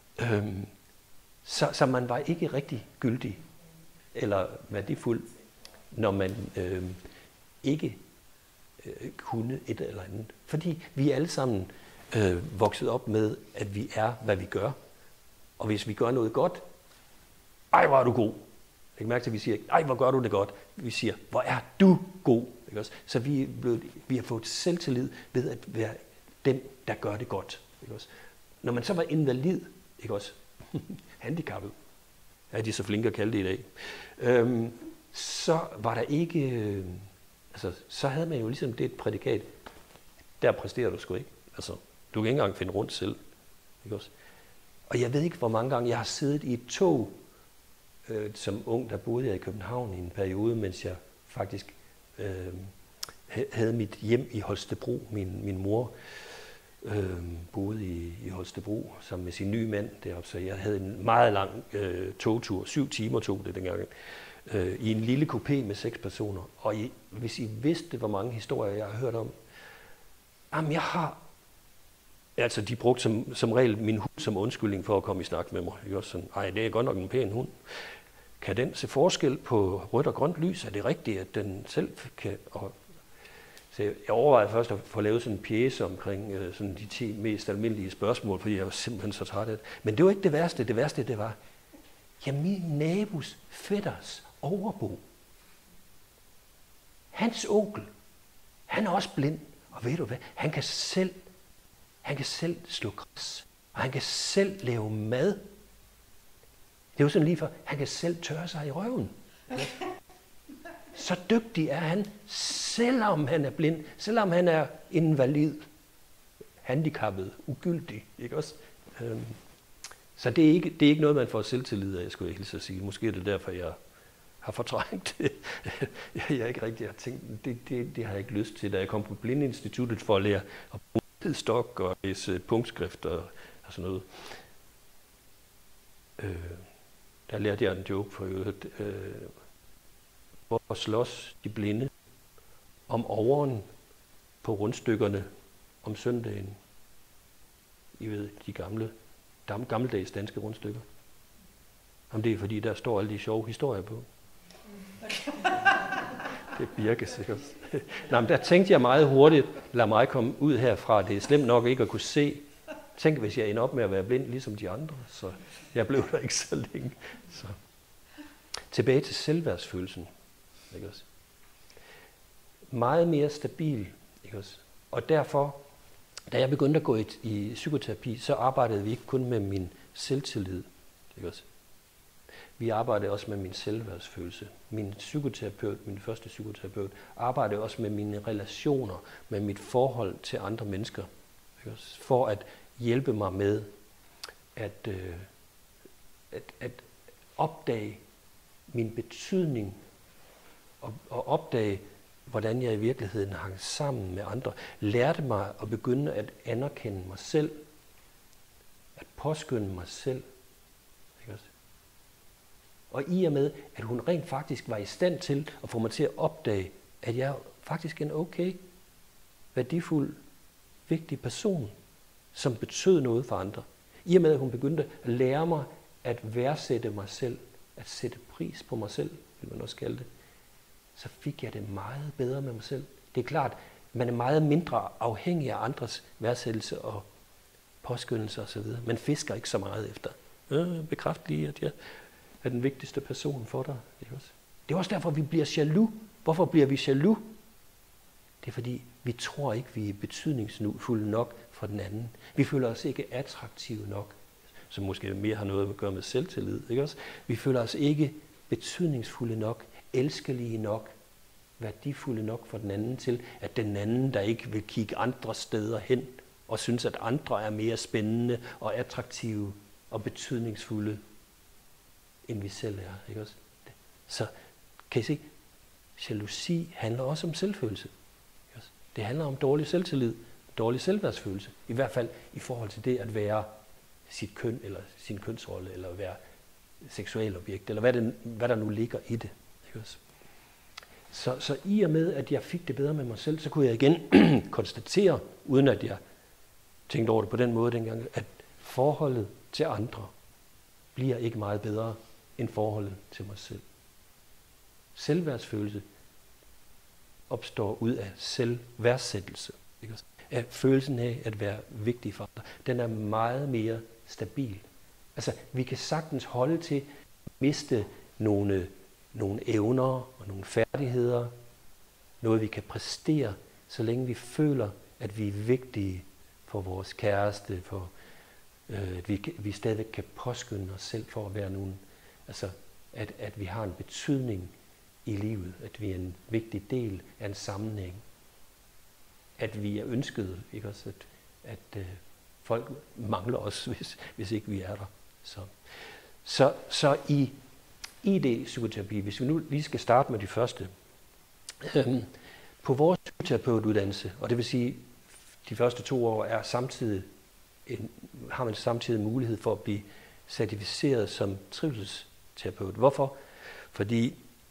S1: Så man var ikke rigtig gyldig, eller værdifuld, når man ikke kunne et eller andet. Fordi vi alle sammen vokset op med, at vi er, hvad vi gør. Og hvis vi gør noget godt, ej, hvor er du god. Jeg kan mærke til, at vi siger, ej, hvor gør du det godt. Vi siger, hvor er du god. Ikke også? Så vi har fået selvtillid ved at være dem, der gør det godt. Ikke også? Når man så var invalid, ikke også? Handicappet, er de så flinke at kalde det i dag, så var der ikke, så havde man jo ligesom det et prædikat, der præsterer du sgu ikke. Altså, du kan ikke engang finde rundt selv. Ikke også? Og jeg ved ikke, hvor mange gange jeg har siddet i et tog, som ung, der boede jeg i København i en periode, mens jeg faktisk havde mit hjem i Holstebro. Min mor boede i Holstebro sammen med sin nye mand deroppe, så jeg havde en meget lang togtur, 7 timer tog det dengang, i en lille coupé med 6 personer. Og hvis I vidste, hvor mange historier jeg har hørt om, jamen jeg har, altså de brugte som regel min hund som undskyldning for at komme i snak med mig. Ikke også sådan, ej, det er godt nok en pæn hund. Kan den se forskel på rødt og grønt lys? Er det rigtigt, at den selv kan? Så jeg overvejede først at få lavet sådan en pjece omkring sådan de 10 mest almindelige spørgsmål, fordi jeg var simpelthen så træt af det. Men det var ikke det værste. Det værste, det var, ja, min nabos fætters overbo. Hans onkel, han er også blind. Og ved du hvad? Han kan selv slå græs. Og han kan selv lave mad. Det er jo sådan lige for, han kan selv tørre sig i røven. Så dygtig er han, selvom han er blind, selvom han er invalid, handicappet, ugyldig, ikke også? Så det er ikke noget, man får selvtillid af, skulle jeg hilse at sige. Måske er det derfor, jeg har fortrængt det. Jeg ikke rigtig har tænkt, det har jeg ikke lyst til. Da jeg kom på Blindeinstituttet for at lære at bruge stok og læse punktskrifter og sådan noget, der lærte jeg en joke for øvrigt, hvor at slås de blinde om overen på rundstykkerne om søndagen. I ved, de gammeldags danske rundstykker. Om det er, fordi der står alle de sjove historier på. Det virker sikkert. Nej, men der tænkte jeg meget hurtigt, lad mig komme ud herfra. Det er slemt nok ikke at kunne se. Tænk, hvis jeg ender op med at være blind, ligesom de andre. Så jeg blev der ikke så længe. Så. Tilbage til selvværdsfølelsen. Ikke også? Meget mere stabil. Ikke også? Og derfor, da jeg begyndte at gå i psykoterapi, så arbejdede vi ikke kun med min selvtillid. Ikke også? Vi arbejdede også med min selvværdsfølelse. Min første psykoterapeut, arbejdede også med mine relationer, med mit forhold til andre mennesker. Ikke også? For at hjælpe mig med at opdage min betydning og opdage, hvordan jeg i virkeligheden hang sammen med andre. Lærte mig at begynde at anerkende mig selv, at påskynde mig selv. Ikke også? Og i og med, at hun rent faktisk var i stand til at få mig til at opdage, at jeg faktisk er en okay, værdifuld, vigtig person, som betød noget for andre. I og med, at hun begyndte at lære mig at værdsætte mig selv, at sætte pris på mig selv, vil man også kalde det, så fik jeg det meget bedre med mig selv. Det er klart, man er meget mindre afhængig af andres værdsættelse og påskyndelse osv. Man fisker ikke så meget efter. Bekræft lige, at jeg er den vigtigste person for dig. Ikke også? Det er også derfor, vi bliver jaloux. Hvorfor bliver vi jaloux? Det er fordi, vi tror ikke, vi er betydningsfulde nok for den anden. Vi føler os ikke attraktive nok, som måske mere har noget at gøre med selvtillid. Ikke også? Vi føler os ikke betydningsfulde nok, elskelige nok, værdifulde nok for den anden til, at den anden, der ikke vil kigge andre steder hen, og synes, at andre er mere spændende og attraktive og betydningsfulde, end vi selv er. Ikke også? Så kan I se, jalousi handler også om selvfølelse. Ikke også? Det handler om dårlig selvtillid, dårlig selvværdsfølelse. I hvert fald i forhold til det at være sit køn, eller sin kønsrolle, eller være seksuel objekt, eller hvad der nu ligger i det. Ikke også? Så i og med, at jeg fik det bedre med mig selv, så kunne jeg igen konstatere, uden at jeg tænkte over det på den måde dengang, at forholdet til andre bliver ikke meget bedre end forholdet til mig selv. Selvværdsfølelse opstår ud af selvværdsættelse. Ikke også? Af følelsen af at være vigtig for andre. Den er meget mere stabil. Altså, vi kan sagtens holde til at miste nogle evner og nogle færdigheder, noget vi kan præstere, så længe vi føler, at vi er vigtige for vores kæreste, for at vi stadigvæk kan påskynde os selv for at være nogen, altså at vi har en betydning i livet, at vi er en vigtig del af en sammenhæng, at vi er ønsket, ikke også, at folk mangler os, hvis ikke vi er der. Så i ID-psykoterapi, hvis vi nu lige skal starte med de første, på vores psykoterapeutuddannelse, og det vil sige, de første 2 år har man samtidig mulighed for at blive certificeret som trivselsterapeut. Hvorfor? Fordi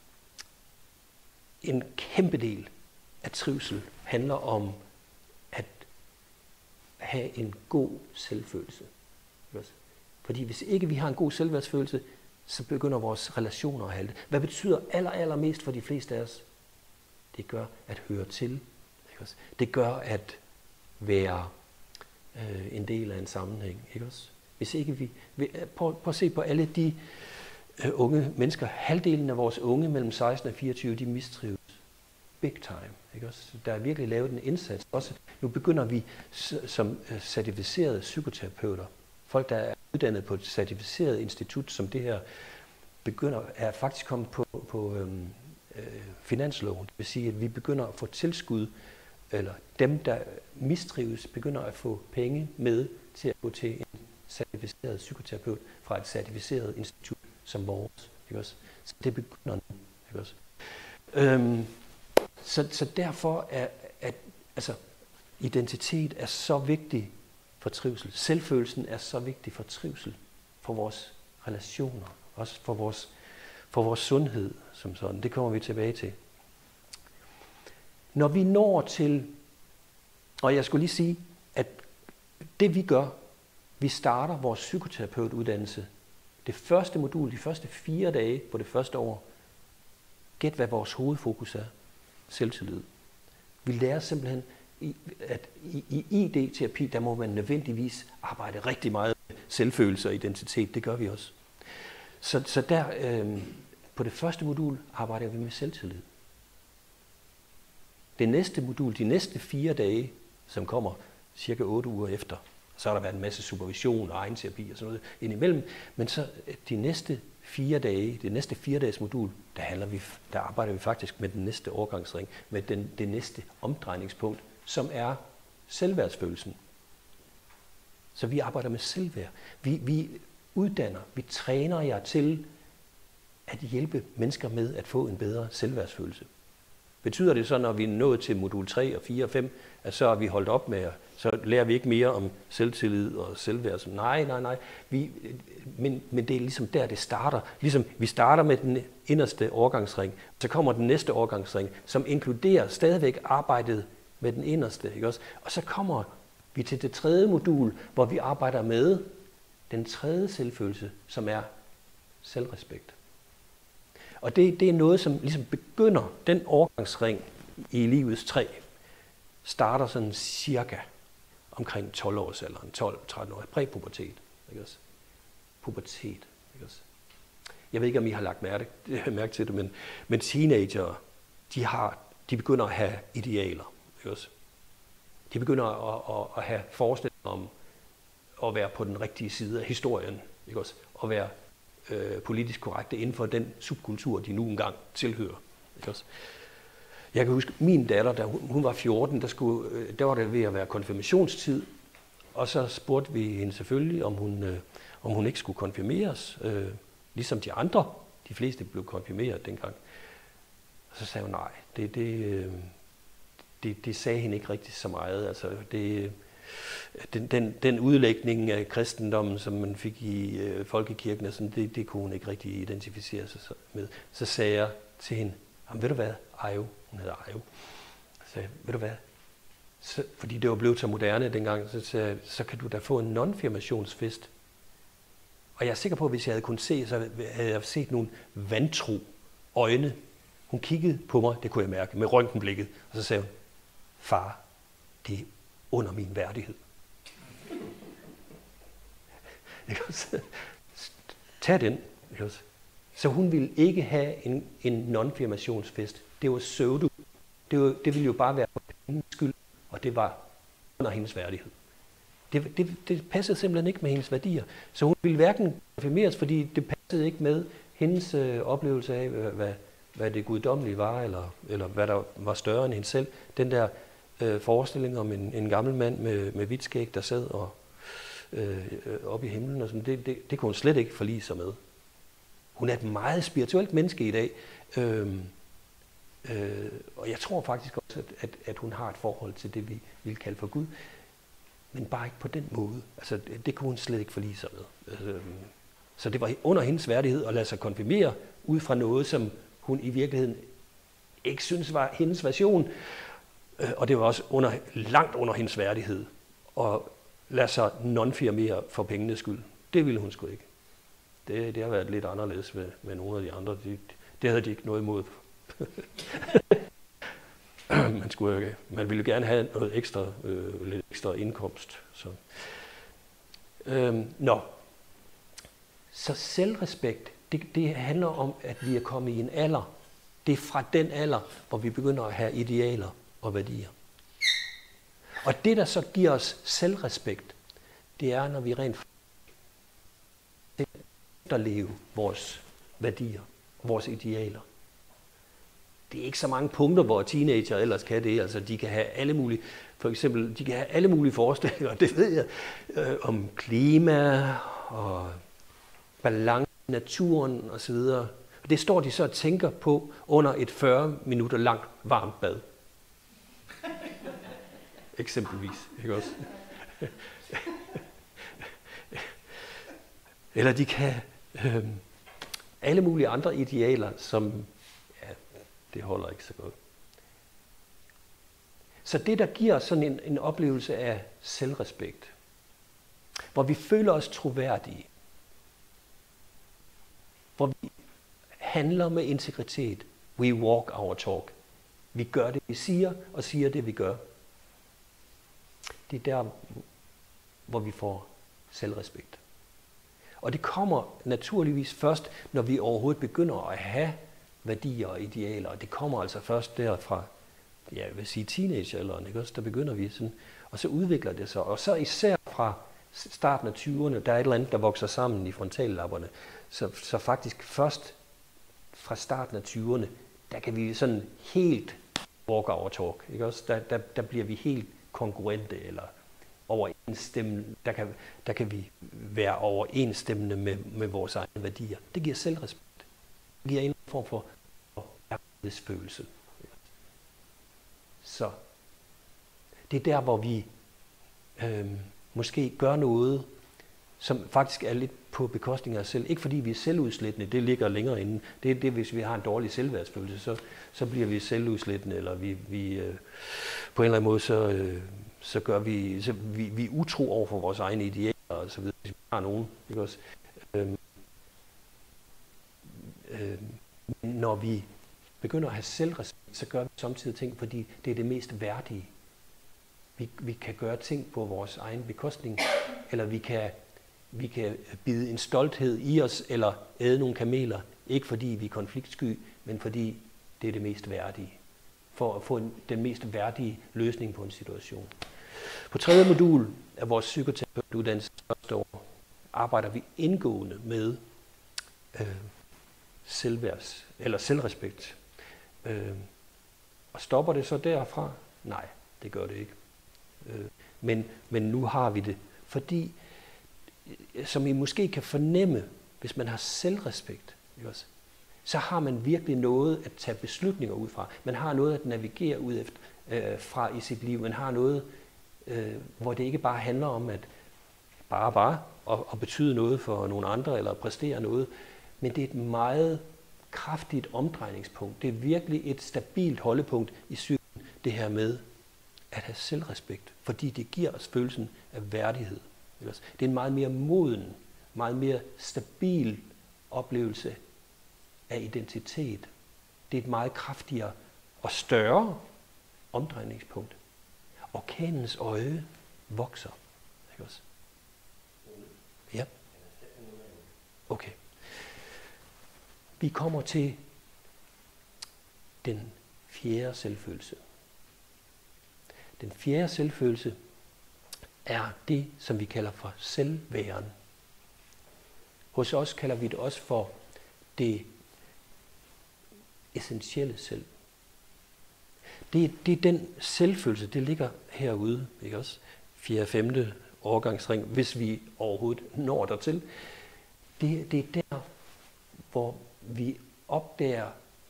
S1: en kæmpe del af trivsel handler om at have en god selvfølelse. Fordi hvis ikke vi har en god selvværdsfølelse, så begynder vores relationer at halte. Hvad betyder allermest for de fleste af os? Det gør at høre til. Det gør at være en del af en sammenhæng. Ikke også? Hvis ikke vi prøv at se på alle de unge mennesker. Halvdelen af vores unge mellem 16 og 24, de mistrives. Big time. Ikke også? Der er virkelig lavet en indsats. Også nu begynder vi som certificerede psykoterapeuter, folk der er uddannet på et certificeret institut som det her, er faktisk kommet på finansloven. Det vil sige, at vi begynder at få tilskud, eller dem, der mistrives, begynder at få penge med til at gå til en certificeret psykoterapeut fra et certificeret institut som vores. Ikke også? Så det begynder nu. Ikke også? Så derfor er altså, identitet er så vigtig for trivsel. Selvfølelsen er så vigtig for trivsel, for vores relationer, også for vores sundhed som sådan. Det kommer vi tilbage til. Når vi når til, og jeg skulle lige sige, at det vi gør, vi starter vores psykoterapeutuddannelse. Det første modul, de første 4 dage på det første år, gæt hvad vores hovedfokus er. Selvtillid. Vi lærer simpelthen, at i ID-terapi, der må man nødvendigvis arbejde rigtig meget med selvfølelse og identitet. Det gør vi også. Så der, på det første modul, arbejder vi med selvtillid. Det næste modul, de næste 4 dage, som kommer cirka 8 uger efter, så har der været en masse supervision og egenterapi og sådan noget indimellem, men så de næste 4 dage, det næste 4-dages modul, der arbejder vi faktisk med den næste overgangsring, med det næste omdrejningspunkt, som er selvværdsfølelsen. Så vi arbejder med selvværd. Vi uddanner, vi træner jer til at hjælpe mennesker med at få en bedre selvværdsfølelse. Betyder det så, når vi er nået til modul 3 og 4 og 5, at så er vi holdt op med, så lærer vi ikke mere om selvtillid og selvværd? Nej. Men det er ligesom der, det starter. Ligesom vi starter med den inderste overgangsring, så kommer den næste overgangsring, som inkluderer stadigvæk arbejdet med den inderste. Ikke også? Og så kommer vi til det 3. modul, hvor vi arbejder med den 3. selvfølelse, som er selvrespekt. Og det er noget, som ligesom begynder, den overgangsring i livets træ, starter sådan cirka omkring 12-årsalderen, 12-13 år, præpubertet, ikke også? Pubertet, ikke også? Jeg ved ikke, om I har lagt mærke til det, men teenagere, de begynder at have idealer, ikke også? De begynder at have forestillinger om at være på den rigtige side af historien, ikke også? At være politisk korrekte inden for den subkultur, de nu engang tilhører. Ikke også? Jeg kan huske, min datter, da hun var 14, der var det ved at være konfirmationstid, og så spurgte vi hende selvfølgelig, om hun ikke skulle konfirmeres, ligesom de andre. De fleste blev konfirmeret dengang. Og så sagde hun nej. Det sagde hende ikke rigtig så meget. Altså, den udlægning af kristendommen, som man fik i folkekirken, sådan, det kunne hun ikke rigtig identificere sig med. Så sagde jeg til hende, ved du hvad, Ayo, hun hedder Ayo, så sagde jeg, ved du hvad, fordi det var blevet så moderne dengang, så sagde jeg, så kan du da få en non-firmationsfest. Og jeg er sikker på, at hvis jeg havde kunnet se, så havde jeg set nogle vantro øjne. Hun kiggede på mig, det kunne jeg mærke, med røntgenblikket, og så sagde hun, far, det er under min værdighed. Tag den. Så hun ville ikke have en non-firmationsfest. Det var pseudo. Det ville jo bare være på hendes skyld, og det var under hendes værdighed. Det passede simpelthen ikke med hendes værdier. Så hun ville hverken konfirmeres, fordi det passede ikke med hendes oplevelse af, hvad det guddommelige var, eller hvad der var større end hende selv. Den der forestilling om en gammel mand med hvidt skæg, der sad oppe i himlen, og sådan, det kunne hun slet ikke forlige sig med. Hun er et meget spirituelt menneske i dag, og jeg tror faktisk også, at hun har et forhold til det, vi vil kalde for Gud, men bare ikke på den måde. Altså, det kunne hun slet ikke forlige sig med. Så det var under hendes værdighed at lade sig konfirmere ud fra noget, som hun i virkeligheden ikke synes var hendes version, og det var også langt under hendes værdighed at lade sig non-firmere for pengenes skyld. Det ville hun sgu ikke. Det har været lidt anderledes med nogle af de andre. Det havde de ikke noget imod. Man ville gerne have noget ekstra, lidt ekstra indkomst. Så selvrespekt, det handler om, at vi er kommet i en alder. Det er fra den alder, hvor vi begynder at have idealer og værdier. Og det, der så giver os selvrespekt, det er, når vi rent efterleve vores værdier, vores idealer. Det er ikke så mange punkter, hvor teenager ellers kan det. Altså, de kan have alle mulige, for eksempel, de kan have alle mulige forestillinger, det ved jeg, om klima og balance naturen osv. Og det står de så og tænker på under et 40 minutter langt varmt bad. Eksempelvis, ikke også? Eller de kan alle mulige andre idealer, som, ja, det holder ikke så godt. Så det, der giver sådan en oplevelse af selvrespekt, hvor vi føler os troværdige, hvor vi handler med integritet, we walk our talk. Vi gør det, vi siger, og siger det, vi gør. Det er der, hvor vi får selvrespekt. Og det kommer naturligvis først, når vi overhovedet begynder at have værdier og idealer. Og det kommer altså først derfra, ja, jeg vil sige teenagealderen, ikke også? Der begynder vi sådan, og så udvikler det sig. Og så især fra starten af 20'erne, der er et eller andet, der vokser sammen i frontallapperne. Så faktisk først fra starten af 20'erne, der kan vi sådan helt walk our talk, ikke også? Der bliver vi helt kongruente eller overensstemmende. Der kan vi være overensstemmende med vores egne værdier. Det giver selvrespekt. Det giver en form for ærlighedsfølelse. Så det er der, hvor vi måske gør noget, som faktisk er lidt på bekostning af os selv. Ikke fordi vi er selvudslættende, det ligger længere inde. Det er det, hvis vi har en dårlig selvværdsfølelse, så bliver vi selvudslættende, eller vi på en eller anden måde, så gør vi, vi er utro over for vores egne idealer, og så videre, hvis vi har nogen. Ikke også? Når vi begynder at have selvrespekt, så gør vi samtidig ting, fordi det er det mest værdige. Vi kan gøre ting på vores egen bekostning, eller vi kan bide en stolthed i os, eller æde nogle kameler, ikke fordi vi er konfliktsky, men fordi det er det mest værdige, for at få den mest værdige løsning på en situation. På 3. modul af vores psykoterapeutuddannelse første år arbejder vi indgående med selvrespekt. Og stopper det så derfra? Nej, det gør det ikke. Men nu har vi det, fordi, som I måske kan fornemme, hvis man har selvrespekt, ikke også, så har man virkelig noget at tage beslutninger ud fra. Man har noget at navigere ud efter fra i sit liv. Man har noget, hvor det ikke bare handler om at at betyde noget for nogle andre eller præstere noget, men det er et meget kraftigt omdrejningspunkt. Det er virkelig et stabilt holdepunkt i psyken, det her med at have selvrespekt, fordi det giver os følelsen af værdighed. Det er en meget mere moden, meget mere stabil oplevelse af identitet. Det er et meget kraftigere og større omdrejningspunkt. Orkanens øje vokser. Ikke også? Ja. Okay. Vi kommer til den 4. selvfølelse. Den 4. selvfølelse er det, som vi kalder for selvværen. Hos os kalder vi det også for det essentielle selv. Det er den selvfølelse, det ligger herude, ikke også? 4. og 5. årgangsring, hvis vi overhovedet når dertil. Det er der, hvor vi opdager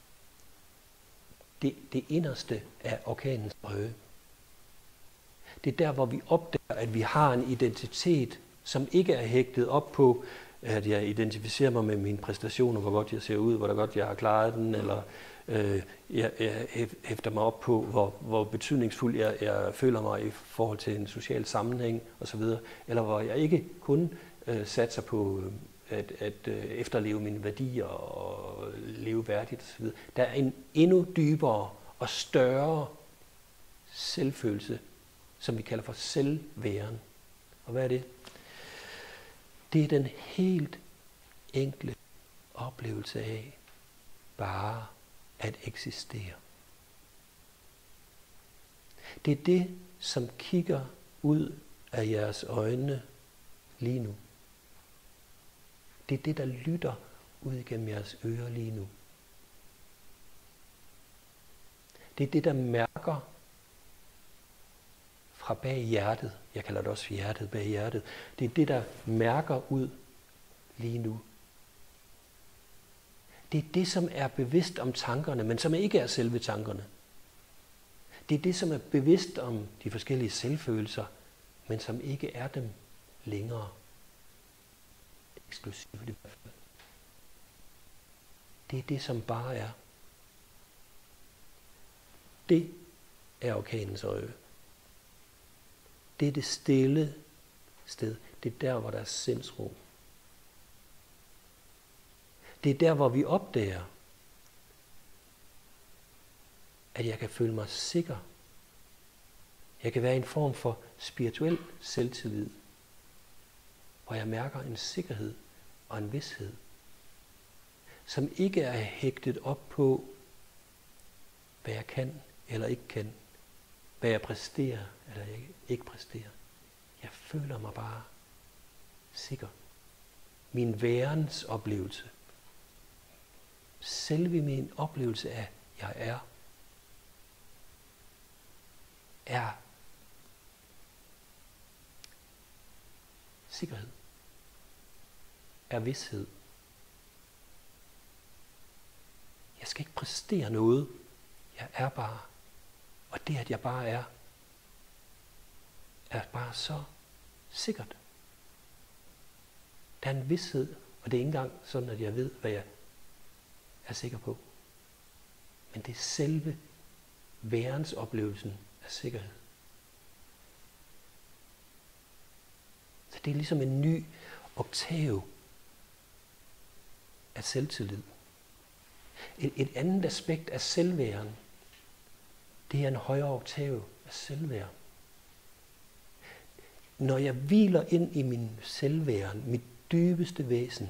S1: det inderste af orkanens øje. Det er der, hvor vi opdager, at vi har en identitet, som ikke er hægtet op på, at jeg identificerer mig med mine præstationer, hvor godt jeg ser ud, hvor godt jeg har klaret den, eller jeg hæfter mig op på, hvor betydningsfuld jeg føler mig i forhold til en social sammenhæng osv., eller hvor jeg ikke kun satser på at efterleve mine værdier og leve værdigt osv. Der er en endnu dybere og større selvfølelse, som vi kalder for selvværen. Og hvad er det? Det er den helt enkle oplevelse af bare at eksistere. Det er det, som kigger ud af jeres øjne lige nu. Det er det, der lytter ud igennem jeres ører lige nu. Det er det, der mærker fra bag hjertet. Jeg kalder det også hjertet bag hjertet. Det er det, der mærker ud lige nu. Det er det, som er bevidst om tankerne, men som ikke er selve tankerne. Det er det, som er bevidst om de forskellige selvfølelser, men som ikke er dem længere. Eksklusivt i hvert fald. Det er det, som bare er. Det er orkanens øje. Det er det stille sted. Det er der, hvor der er sindsro. Det er der, hvor vi opdager, at jeg kan føle mig sikker. Jeg kan være i en form for spirituel selvtillid, hvor jeg mærker en sikkerhed og en vished, som ikke er hægtet op på, hvad jeg kan eller ikke kan, hvad jeg præsterer eller jeg ikke præsterer. Jeg føler mig bare sikker. Min værens oplevelse, selve min oplevelse af, jeg er sikkerhed, er vished. Jeg skal ikke præstere noget. Jeg er bare. Og det, at jeg bare er bare så sikkert. Der er en vished, og det er ikke engang sådan, at jeg ved, hvad jeg er sikker på. Men det er selve værensoplevelsen af sikkerhed. Så det er ligesom en ny oktav af selvtillid. Et andet aspekt af selvværen, det er en højere oktav af selvværen. Når jeg hviler ind i min selvværen, mit dybeste væsen,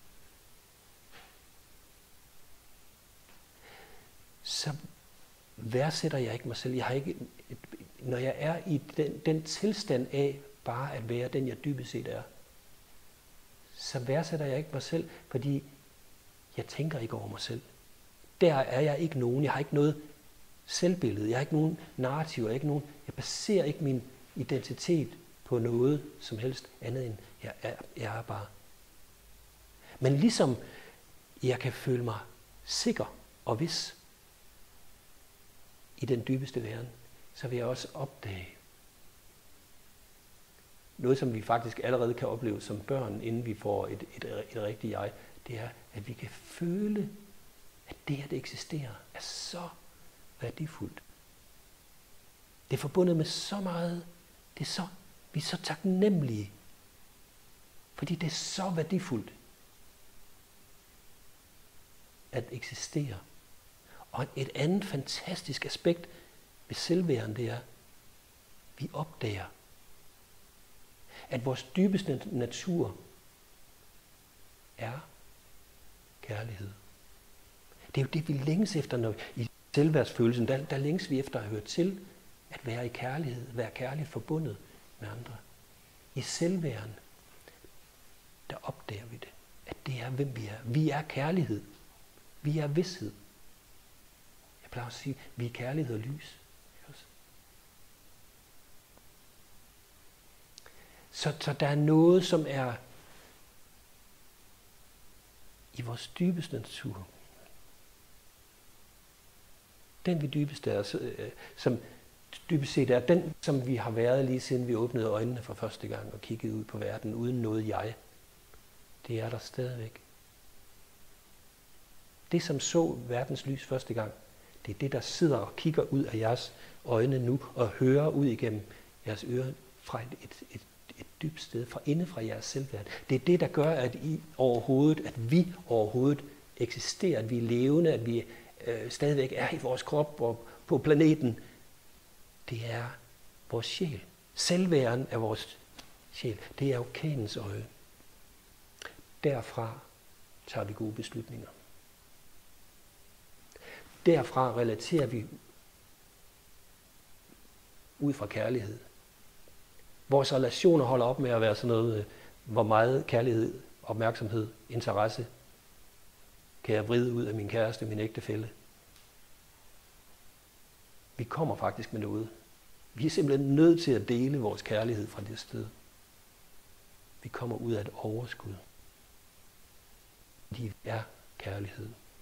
S1: så værdsætter jeg ikke mig selv. Når jeg er i den tilstand af bare at være den, jeg dybest set er, så værdsætter jeg ikke mig selv, fordi jeg tænker ikke over mig selv. Der er jeg ikke nogen. Jeg har ikke noget selvbillede. Jeg har ikke nogen narrativ. Jeg baserer ikke min identitet på noget som helst andet end jeg er bare. Men ligesom jeg kan føle mig sikker og vis i den dybeste væren, så vil jeg også opdage noget, som vi faktisk allerede kan opleve som børn, inden vi får et rigtigt jeg. Det er, at vi kan føle, at det, at det eksisterer, er så værdifuldt. Det er forbundet med så meget. Vi er så taknemmelige, fordi det er så værdifuldt at eksistere. Og et andet fantastisk aspekt ved selvværen, det er, vi opdager, at vores dybeste natur er kærlighed. Det er jo det, vi længes efter, når i selvværdsfølelsen, der længes vi efter at høre til, at være i kærlighed, være kærligt forbundet med andre. I selvværen, der opdager vi det, at det er, hvem vi er. Vi er kærlighed. Vi er vished. Jeg plejer at sige, vi er kærlighed og lys. Så der er noget, som er i vores dybeste natur. Den vi dybest er, som dybest set er den, som vi har været lige siden vi åbnede øjnene for første gang og kiggede ud på verden uden noget jeg. Det er der stadigvæk. Det, som så verdens lys første gang, det er det, der sidder og kigger ud af jeres øjne nu og hører ud igennem jeres ører fra et dybt sted, fra inde fra jeres selvværd. Det er det, der gør, at vi overhovedet eksisterer, at vi er levende, at vi stadigvæk er i vores krop og på planeten. Det er vores sjæl. Selvværen af vores sjæl. Det er orkanens øje. Derfra tager vi gode beslutninger. Derfra relaterer vi ud fra kærlighed. Vores relationer holder op med at være sådan noget, hvor meget kærlighed, opmærksomhed, interesse kan jeg vride ud af min kæreste, min ægtefælle. Vi kommer faktisk med noget. Vi er simpelthen nødt til at dele vores kærlighed fra det sted. Vi kommer ud af et overskud. Fordi vi er kærlighed.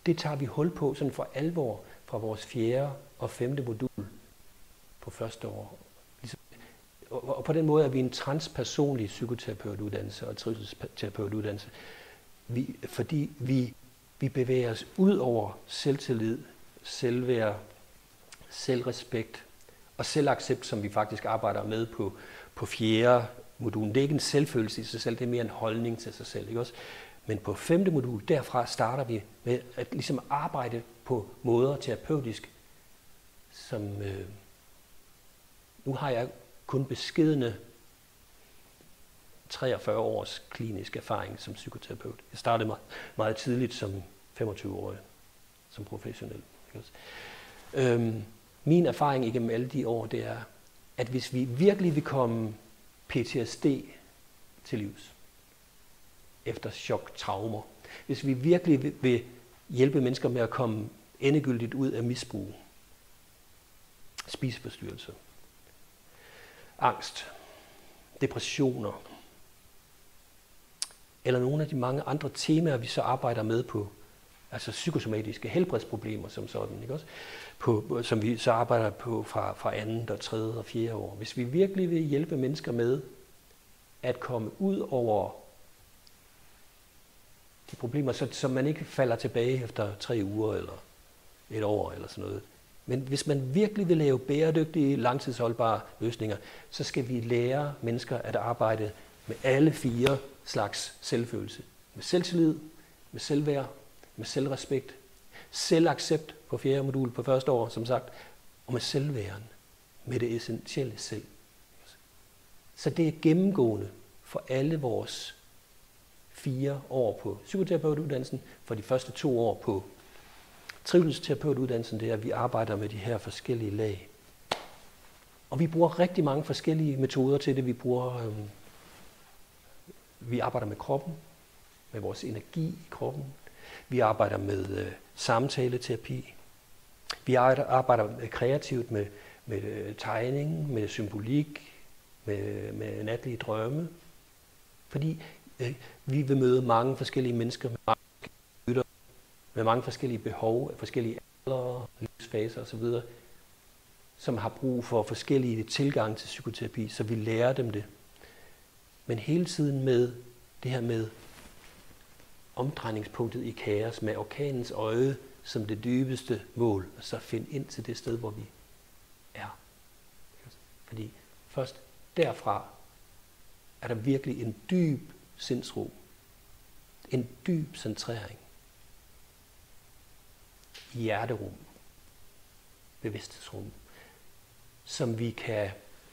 S1: det tager vi hul på sådan for alvor fra vores 4. og 5. modul på første år. Og på den måde er vi en transpersonlig psykoterapeutuddannelse og trivselsterapeutuddannelse. Fordi vi bevæger os ud over selvtillid, selvværd, selvrespekt og selvaccept, som vi faktisk arbejder med på 4. modul. Det er ikke en selvfølelse i sig selv, det er mere en holdning til sig selv, ikke også? Men på 5. modul, derfra starter vi med at ligesom arbejde på måder terapeutisk, som nu har jeg kun beskedne 43 års klinisk erfaring som psykoterapeut. Jeg startede meget tidligt som 25-årig, som professionel. Min erfaring igennem alle de år, det er, at hvis vi virkelig vil komme PTSD til livs, efter chok, traumer, hvis vi virkelig vil hjælpe mennesker med at komme endegyldigt ud af misbrug, spiseforstyrrelser, angst, depressioner, eller nogle af de mange andre temaer, vi så arbejder med på, altså psykosomatiske helbredsproblemer som sådan, ikke også? Som vi så arbejder på fra 2. og 3. og 4. år. Hvis vi virkelig vil hjælpe mennesker med at komme ud over de problemer, så man ikke falder tilbage efter 3 uger eller 1 år eller sådan noget. Men hvis man virkelig vil lave bæredygtige, langtidsholdbare løsninger, så skal vi lære mennesker at arbejde med alle 4 slags selvfølelse. Med selvtillid, med selvværd, med selvrespekt, selvaccept på 4. modul på 1. år, som sagt, og med selvværen, med det essentielle selv. Så det er gennemgående for alle vores 4 år på psykoterapeutuddannelsen, for de første 2 år på trivselsterapeutuddannelsen, det er, at vi arbejder med de her forskellige lag. Og vi bruger rigtig mange forskellige metoder til det. Vi arbejder med kroppen, med vores energi i kroppen. Vi arbejder med samtaleterapi. Vi arbejder kreativt med tegning, med symbolik, med natlige drømme. Fordi vi vil møde mange forskellige mennesker med mange forskellige behov, forskellige aldre, livsfaser osv., som har brug for forskellige tilgange til psykoterapi, så vi lærer dem det. Men hele tiden med det her med omdrejningspunktet i kaos, med orkanens øje som det dybeste mål, og så finde ind til det sted, hvor vi er. Fordi først derfra er der virkelig en dyb sindsro, en dyb centrering, hjerterum, bevidsthedsrum, som vi kan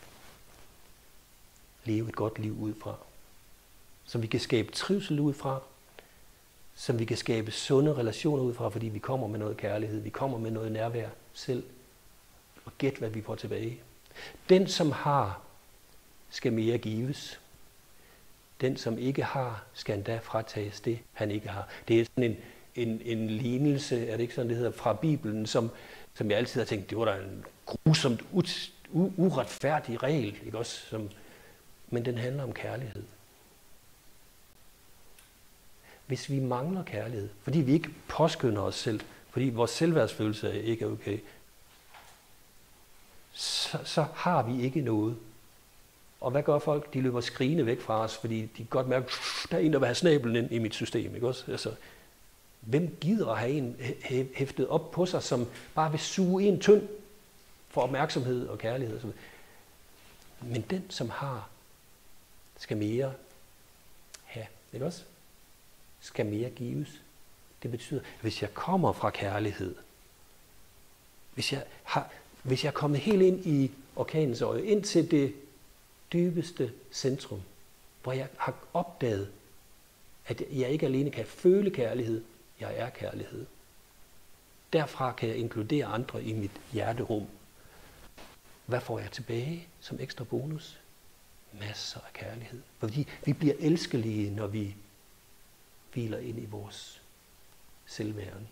S1: leve et godt liv ud fra, som vi kan skabe trivsel ud fra, som vi kan skabe sunde relationer ud fra, fordi vi kommer med noget kærlighed, vi kommer med noget nærvær selv, og gæt hvad vi får tilbage. Den som har, skal mere gives. Den som ikke har, skal endda fratages det, han ikke har. Det er sådan en lignelse, er det ikke sådan, det hedder, fra Bibelen, som jeg altid har tænkt, det var da en grusomt uretfærdig regel, ikke også? Men den handler om kærlighed. Hvis vi mangler kærlighed, fordi vi ikke påskynder os selv, fordi vores selvværdsfølelse ikke er okay, så har vi ikke noget. Og hvad gør folk? De løber skrigende væk fra os, fordi de kan godt mærke, der er en, der vil have snablen ind i mit system, ikke også? Altså, hvem gider at have en hæftet op på sig, som bare vil suge en tynd for opmærksomhed og kærlighed? Og men den, som har, skal mere have, ikke også? Skal mere gives. Det betyder, hvis jeg kommer fra kærlighed, hvis jeg er kommet helt ind i orkanens øje, ind til det dybeste centrum, hvor jeg har opdaget, at jeg ikke alene kan føle kærlighed, jeg er kærlighed. Derfra kan jeg inkludere andre i mit hjerterum. Hvad får jeg tilbage som ekstra bonus? Masser af kærlighed. Fordi vi bliver elskelige, når vi hviler ind i vores selvværen.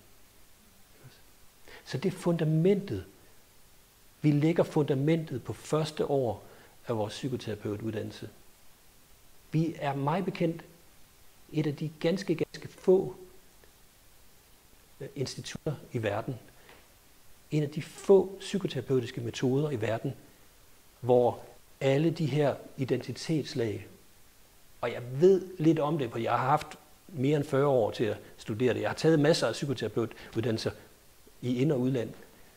S1: Så det er fundamentet. Vi lægger fundamentet på første år af vores psykoterapeutuddannelse. Vi er meget bekendt et af de ganske få institutter i verden. En af de få psykoterapeutiske metoder i verden, hvor alle de her identitetslag, og jeg ved lidt om det, for jeg har haft mere end 40 år til at studere det. Jeg har taget masser af psykoterapeutuddannelser i ind- og udland.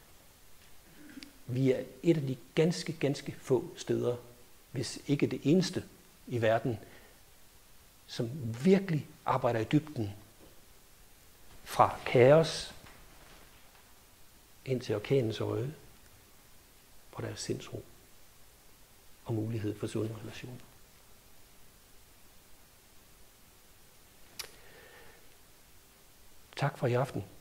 S1: Vi er et af de ganske få steder, hvis ikke det eneste i verden, som virkelig arbejder i dybden fra kaos ind til orkanens øje, hvor der er sindsro og mulighed for sunde relationer. Tak for i aften.